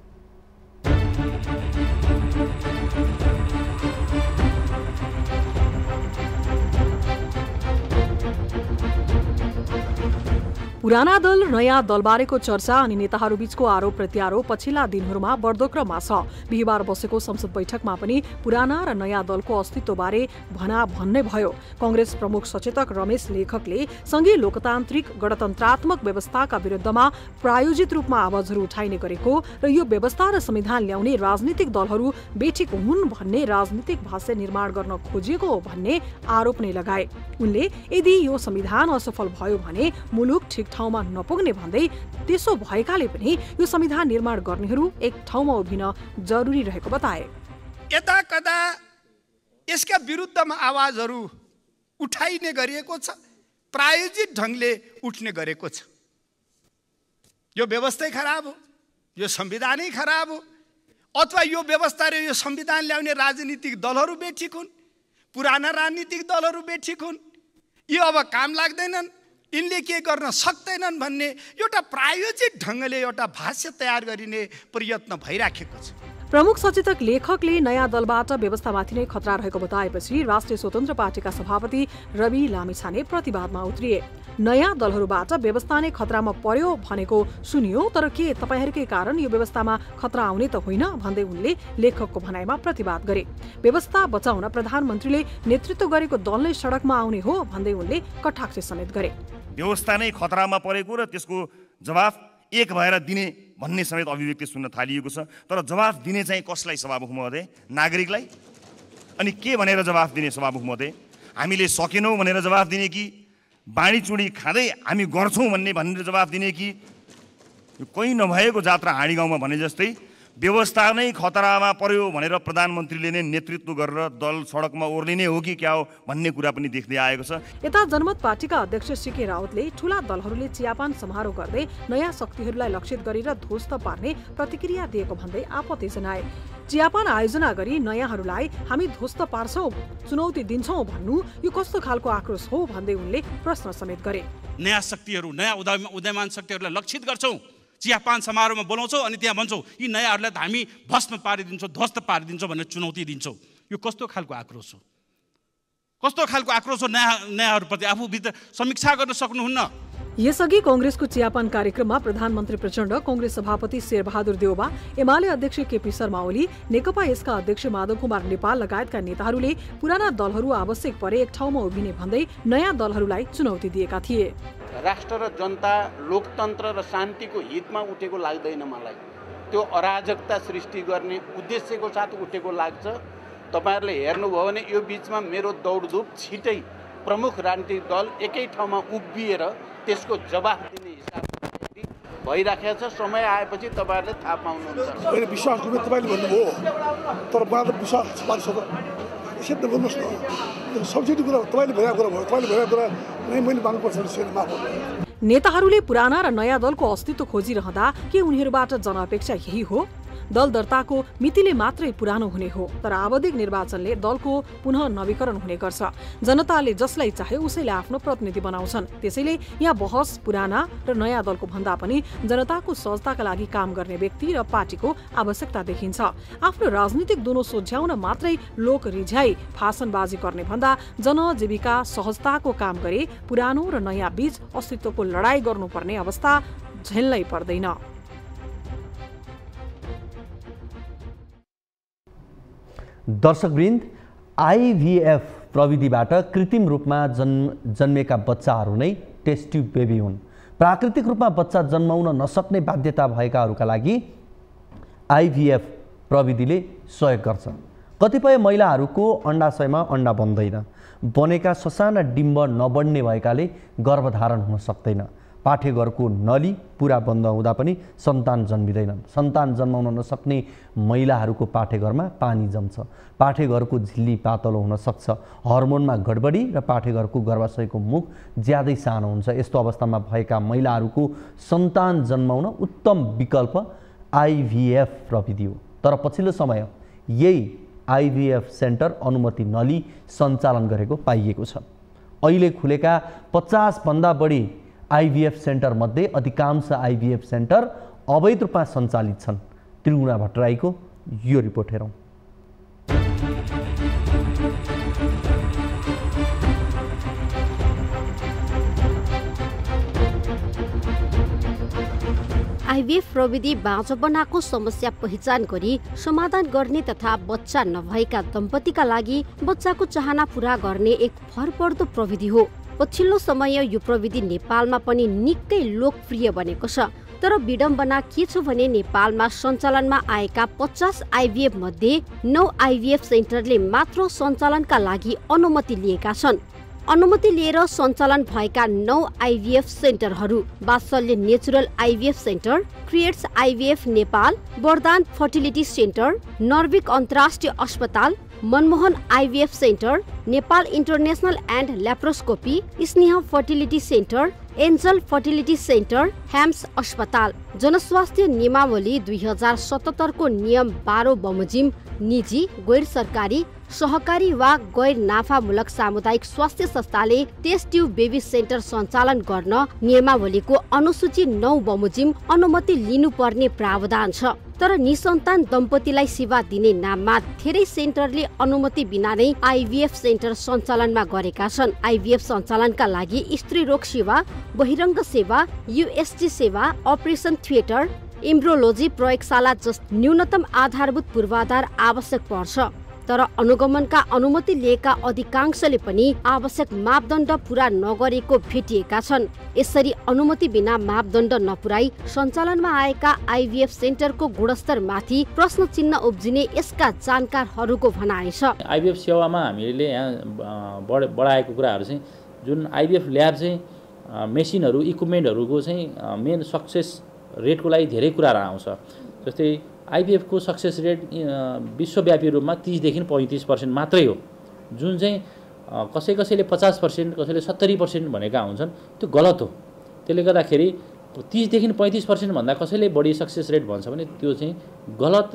पुराना दल नयाँ दलबारेको चर्चा अनि नेताहरूबीचको आरोप प्रत्यारोप पछिल्ला दिनहरूमा बढ्दो क्रममा छ। बिहिबार बसेको संसद बैठकमा पनि पुराना र नयाँ दलको अस्तित्वबारे भन्ने भयो। कांग्रेस प्रमुख सचेतक रमेश लेखकले संघीय लोकतान्त्रिक गणतन्त्रात्मक व्यवस्थाका विरुद्धमा प्रायोजित रूपमा आवाजहरू उठाइने गरेको र यो व्यवस्था र संविधान ल्याउने राजनीतिक दलहरू बेठिक हुन् भन्ने राजनीतिक भाष्य निर्माण गर्न खोजिएको हो भन्ने आरोप नै लगाए। उनले यदि यो संविधान असफल भयो भने मुलुक ठिक ठाउँमा नपुग्ने भन्दै त्यसो भएकाले पनि यो संविधान निर्माण गर्नेहरू एक ठाउँमा उभिन जरुरी रहेको बताए। यता कता यसका विरुद्धमा आवाजहरू उठाइने गरिएको छ, प्रायोजित ढंगले उठ्ने गरेको छ। यो व्यवस्थै खराब हो, यो संविधानै खराब हो, अथवा यो व्यवस्था र यो संविधान ल्याउने राजनीतिक दलहरू बेठिक हुन्, पुराना राजनीतिक दलहरू बेठिक हुन्, यो अब काम लाग्दैनन्, यिनले के गर्न सक्दैनन् भन्ने एउटा प्रायोजित ढंगले एउटा भाष्य तयार गरिने प्रयत्न भइराखेको छ। प्रमुख सचेतक लेखकले नयाँ दलबाट व्यवस्थामाथि नै खतरा रहेको बताएपछि राष्ट्रिय स्वतन्त्र पार्टीका सभापति रवि लामिछाने प्रतिवादमा उत्रिए। नयाँ दलहरूबाट व्यवस्था नै खतरामा पर्यो भनेको सुनियो, तर के तपाईहरूकै कारण यो व्यवस्थामा खतरा आउने त होइन भन्दै उनले लेखकको भनाइमा प्रतिवाद गरे। व्यवस्था बचाउन प्रधानमन्त्रीले नेतृत्व गरेको दल नै सडकमा आउने हो भन्दै उनले कटाक्ष समेत गरे। व्यवस्था नै खतरामा परेको र त्यसको जवाफ एक भएर दिने भन्ने समेत अभिव्यक्ति सुन्न थालिएको छ। तर जवाफ दिने चाहिँ कसलाई सभामुख महोदय? नागरिकलाई? अनि के भनेर जवाफ दिने सभामुख महोदय? हामीले सकेनौँ भनेर जवाफ दिने कि बाँडीचुँडी खाँदै हामी गर्छौँ भनेर जवाफ दिने कि कोही नभएको जात्रा हाँडी गाउँमा भने जस्तै व्यवस्था नै खतरामा पर्यो भनेर प्रधानमन्त्रीले नै नेतृत्व गरेर दल सडकमा ओर्लिने हो कि क्या हो भन्ने कुरा पनि देख्दै आएको छ। यता जनमत पार्टीका अध्यक्ष सीके रावतले ठूला दलहरूले चियापान समारोह गर्दै नयाँ शक्तिहरूलाई लक्षित गरेर ध्वस्त पार्ने प्रतिक्रिया दिएको भन्दै आपत्ति जनाए। चियापान आयोजना गरी नयाँहरूलाई हामी ध्वस्त पार्छौं, चुनौती दिन्छौं भन्नु यो कस्तो खालको आक्रोश हो भन्दै उनले प्रश्न समेत गरे। नयाँ शक्तिहरू, नयाँ उदयमान शक्तिहरूलाई लक्षित गर्छौं, चियापान समारोहमा बोलाउँछौँ अनि त्यहाँ भन्छौँ यी नयाँहरूलाई त हामी भस्म पारिदिन्छौँ, ध्वस्त पारिदिन्छौँ भनेर चुनौती दिन्छौँ। यो कस्तो खालको आक्रोश हो? कस्तो खालको आक्रोश हो? नयाँहरूप्रति आफूभित्र समीक्षा गर्न सक्नुहुन्न। यसअघि कांग्रेसको चियापान कार्यक्रममा प्रधानमन्त्री प्रचण्ड, कांग्रेस सभापति शेरबहादुर देउबा, एमाले अध्यक्ष केपी शर्मा ओली, नेकपा यसका अध्यक्ष माधव कुमार नेपाल लगायतका नेताहरूले पुराना दलहरू आवश्यक परे एक ठाउँमा उभिने भन्दै नयाँ दलहरूलाई चुनौती दिएका थिए। राष्ट्र र जनता, लोकतन्त्र र शान्तिको हितमा उठेको लाग्दैन मलाई। त्यो अराजकता सृष्टि गर्ने उद्देश्यको साथ उठेको लाग्छ। तपाईहरुले हेर्नुभयो भने यो बीचमा मेरो दौडधुप छिटै प्रमुख राजनीतिक दल एकै ठाउँमा उभिएर त्यसको जवाफ दिने हिसाबले भइराखेको छ। समय आएपछि तपाईहरुले थाहा पाउनुहुन्छ। मैले विश्वास गर्ने तपाईले भन्नुभयो, तर मलाई त विश्वास पार्छ त यसरी भन्नुस् न। सब्सिडी कुरा तपाईले भनेको कुरा भयो, तपाईले भनेको कुरा नै मैले माग्नुपर्छ नि माफ गर्नु। नेताहरूले पुराना र नयाँ दलको अस्तित्व खोजिरहँदा के उनीहरूबाट जनअपेक्षा यही हो? दल दर्ताको मितिले मात्रै पुरानो हुने हो, तर आवधिक निर्वाचनले दलको पुनः नवीकरण हुने गर्छ। जनताले जसलाई चाहे उसैले आफ्नो प्रतिनिधि बनाउँछन्। त्यसैले यहाँ बहस पुराना र नयाँ दलको भन्दा पनि जनताको सहजताका लागि काम गर्ने व्यक्ति र पार्टीको आवश्यकता देखिन्छ। आफ्नो राजनीतिक दुनो सोझ्याउन मात्रै लोक रिझाइ फासनबाजी गर्ने भन्दा जनजीविका सहजताको काम गरे पुरानो र नयाँ बीच अस्तित्वको लडाई गर्नुपर्ने अवस्था झेल्नै पर्दैन। दर्शकवृन्द, आइभीएफ प्रविधिबाट कृत्रिम रूपमा जन्मेका बच्चाहरू नै टेस्ट ट्युब बेबी हुन्। प्राकृतिक रूपमा बच्चा जन्माउन नसक्ने बाध्यता भएकाहरूका लागि आइभीएफ प्रविधिले सहयोग गर्छ। कतिपय महिलाहरूको अण्डाशयमा अण्डा बन्दैन, बनेका ससाना डिम्ब नबढ्ने भएकाले गर्भधारण हुन सक्दैन। पाठेघरको नली पुरा बन्द हुँदा पनि सन्तान जन्मिँदैनन्। सन्तान जन्माउन नसक्ने महिलाहरूको पाठेघरमा पानी जम्छ, पाठेघरको झिल्ली पातलो हुन सक्छ, हर्मोनमा गडबडी र पाठेघरको गर्भाशयको मुख ज्यादै सानो हुन्छ। यस्तो अवस्थामा भएका महिलाहरूको सन्तान जन्माउन उत्तम विकल्प आइभीएफ प्रविधि हो। तर पछिल्लो समय यही आइभीएफ सेन्टर अनुमति नलिई सञ्चालन गरेको पाइएको छ। अहिले खुलेका 50 भन्दा बढी आइभीएफ सेन्टर मध्ये अधिकांश आइभीएफ सेन्टर अवैध रूपमा सञ्चालित छन्। त्रिगुणा भट्टराईको यो रिपोर्ट हेरौँ। आइभीएफ प्रविधि बाँझोपनाको समस्या पहिचान गरी समाधान गर्ने तथा बच्चा नभएका दम्पतिका लागि बच्चाको चाहना पूरा गर्ने एक भरपर्दो प्रविधि हो। पछिल्लो समय यो प्रविधि नेपालमा पनि निकै लोकप्रिय बनेको छ। तर विडम्बना के छ भने नेपालमा सञ्चालनमा आएका 50 आइभीएफ मध्ये 9 आइभीएफ सेन्टरले मात्र सञ्चालनका लागि अनुमति लिएका छन्। अनुमति लिएर सञ्चालन भएका 9 आइभीएफ सेन्टरहरू Vatsalya natural IVF center, creates IVF Nepal, Vardan fertility center, Norvic अन्तर्राष्ट्रिय अस्पताल, Manmohan IVF center, Nepal international and laparoscopy, Sneha fertility center, angel fertility center, HAMS अस्पताल। जनस्वास्थ्य नियमावली 2077 को नियम 12 बमोजिम निजी, गैर सरकारी, सहकारी वा गैर नाफामूलक सामुदायिक स्वास्थ्य संस्थाले टेस्ट ट्युब बेबी सेन्टर सञ्चालन गर्न नियमावलीको अनुसूची 9 बमोजिम अनुमति लिनुपर्ने प्रावधान छ। तर निसन्तान दम्पतिलाई सेवा दिने नाममा धेरै सेन्टरले अनुमति बिना नै आइभीएफ सेन्टर सञ्चालनमा गरेका छन्। आइभीएफ सञ्चालनका लागि स्त्री रोग सेवा, बहिरङ्ग सेवा, यूएसजी सेवा, अपरेसन थिएटर, एम्ब्रियोलोजी प्रयोगशाला जस्ता न्यूनतम आधारभूत पूर्वाधार आवश्यक पर्छ। तर अनुगमनका अनुमति लिएका अधिकांशले पनि आवश्यक मापदण्ड पूरा नगरेको भेटिएका छन्। यसरी अनुमति बिना मापदण्ड नपुराई सञ्चालनमा आएका आइभीएफ सेन्टरको गुणस्तरमाथि प्रश्न चिन्ह उब्जिने यसका जानकारहरूको भनाइ छ। आइभीएफ सेवामा हामीले यहाँ बढाएको कुराहरू चाहिँ जुन आइभीएफ ल्याब चाहिँ मेसिनहरू इक्विपमेन्टहरूको चाहिँ मेन सक्सेस रेटको लागि धेरै कुराहरू आउँछ। जस्तै आइभीएफ को सक्सेस रेट विश्वव्यापी रूपमा 30 देखि 35% मात्रै हो, जुन चाहिँ कसैले 50%, कसैले 70% भनेका हुन्छन्, त्यो गलत हो। त्यसले गर्दाखेरि 30 देखि 35% भन्दा कसैले बढी सक्सेस रेट भन्छ भने त्यो चाहिँ गलत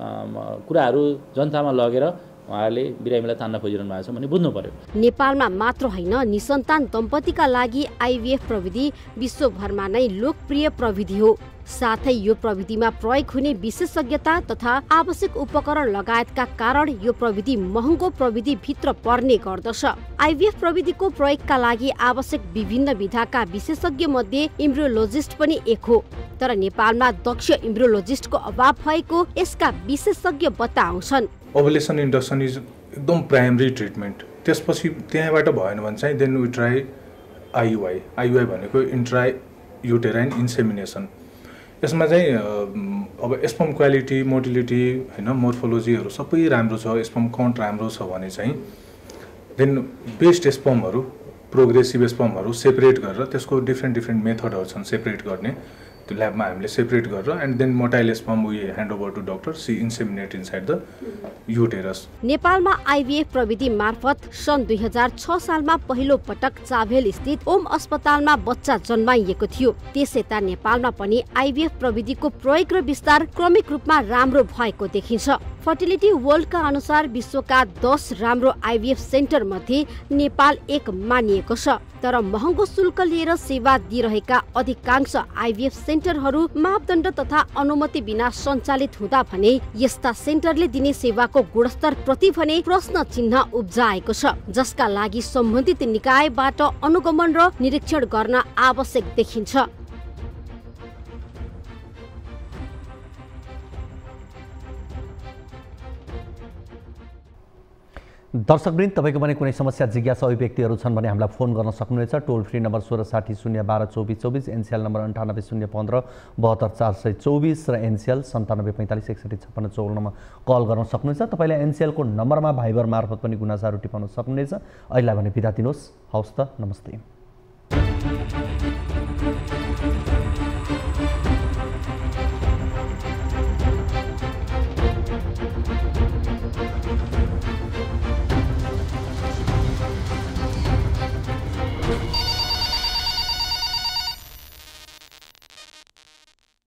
कुराहरू जनतामा लगेर उहाँहरूले बिरामीलाई तान्न खोजिरहनु भएको छ भन्ने बुझ्नु पर्यो। नेपालमा मात्र होइन, निसन्तान दम्पतिका लागि आइभीएफ प्रविधि विश्वभरमा नै लोकप्रिय प्रविधि हो। साथै यो प्रविधिमा प्रयोग हुने विशेषज्ञता तथा आवश्यक उपकरण लगायतका कारण यो प्रविधि महँगो प्रविधि भित्र पर्ने गर्दछ। आइभीएफ प्रविधिको प्रयोगका लागि आवश्यक विभिन्न विधाका विशेषज्ञ मध्ये इम्ब्रियोलोजिस्ट पनि एक हो। तर नेपालमा दक्ष इम्ब्रियोलोजिस्टको अभाव भएको यसका विशेषज्ञ बताउँछन्। ओभुलेसन इन्डक्सन इज एकदम प्राइमरी ट्रिटमेन्ट। त्यसपछि त्यहाँबाट भएन भने चाहिँ then we try IUI. IUI भनेको इन्ट्रा युटेराइन इन्सेमिनेसन। यसमा चाहिँ अब स्पर्म क्वालिटी, मोटिलिटी हैन, मोर्फोलोजीहरू सबै राम्रो छ, स्पर्म काउन्ट राम्रो छ भने चाहिँ देन बेस्ट स्पर्महरू, प्रोग्रेसिभ स्पर्महरू सेपरेट गरेर त्यसको डिफ्रेन्ट मेथडहरू छन् सेपरेट गर्ने। त्यो ल्याबमा हामीले सेपरेट गरेर and then motile sperm we hand over to doctor, she inseminate inside the uterus. नेपालमा आइभीएफ प्रविधि मार्फत सन् 2006 सालमा पहिलो पटक चाभेल स्थित ओम अस्पतालमा बच्चा जन्माइएको थियो। त्यसयता नेपालमा पनि आइभीएफ प्रविधिको प्रयोग र विस्तार क्रमिक रूपमा राम्रो भएको देखिन्छ। फर्टिलिटी वर्ल्डका अनुसार विश्वका 10 राम्रो आइभीएफ सेन्टर मध्ये नेपाल एक मानिएको छ। तर महँगो शुल्क लिएर सेवा दिइरहेका अधिकांश आइभीएफ सेन्टरहरू मापदण्ड तथा अनुमति बिना सञ्चालित हुँदा भने यस्ता सेन्टरले दिने सेवाको गुणस्तर प्रति भने प्रश्न चिन्ह उब्जाएको छ, जसका लागि सम्बन्धित निकायबाट अनुगमन र निरीक्षण गर्न आवश्यक देखिन्छ। दर्शकवृन्द, तपाईको पनि कुनै समस्या जिज्ञासा अभिव्यक्तिहरू छन् भने हामीलाई फोन गर्न सक्नुहुनेछ। Toll free number 1660 012 2424, Ncell number 98 015 72 424 र एनसीएल 97 45 61 56 54 मा कल गर्न सक्नुहुन्छ। तपाईले एनसीएल को नम्बरमा भाइबर मार्फत पनि गुनासाहरू टिपाउन सक्नुहुनेछ। अहिले भने बिदा दिनुहोस्। हवस् त, नमस्ते।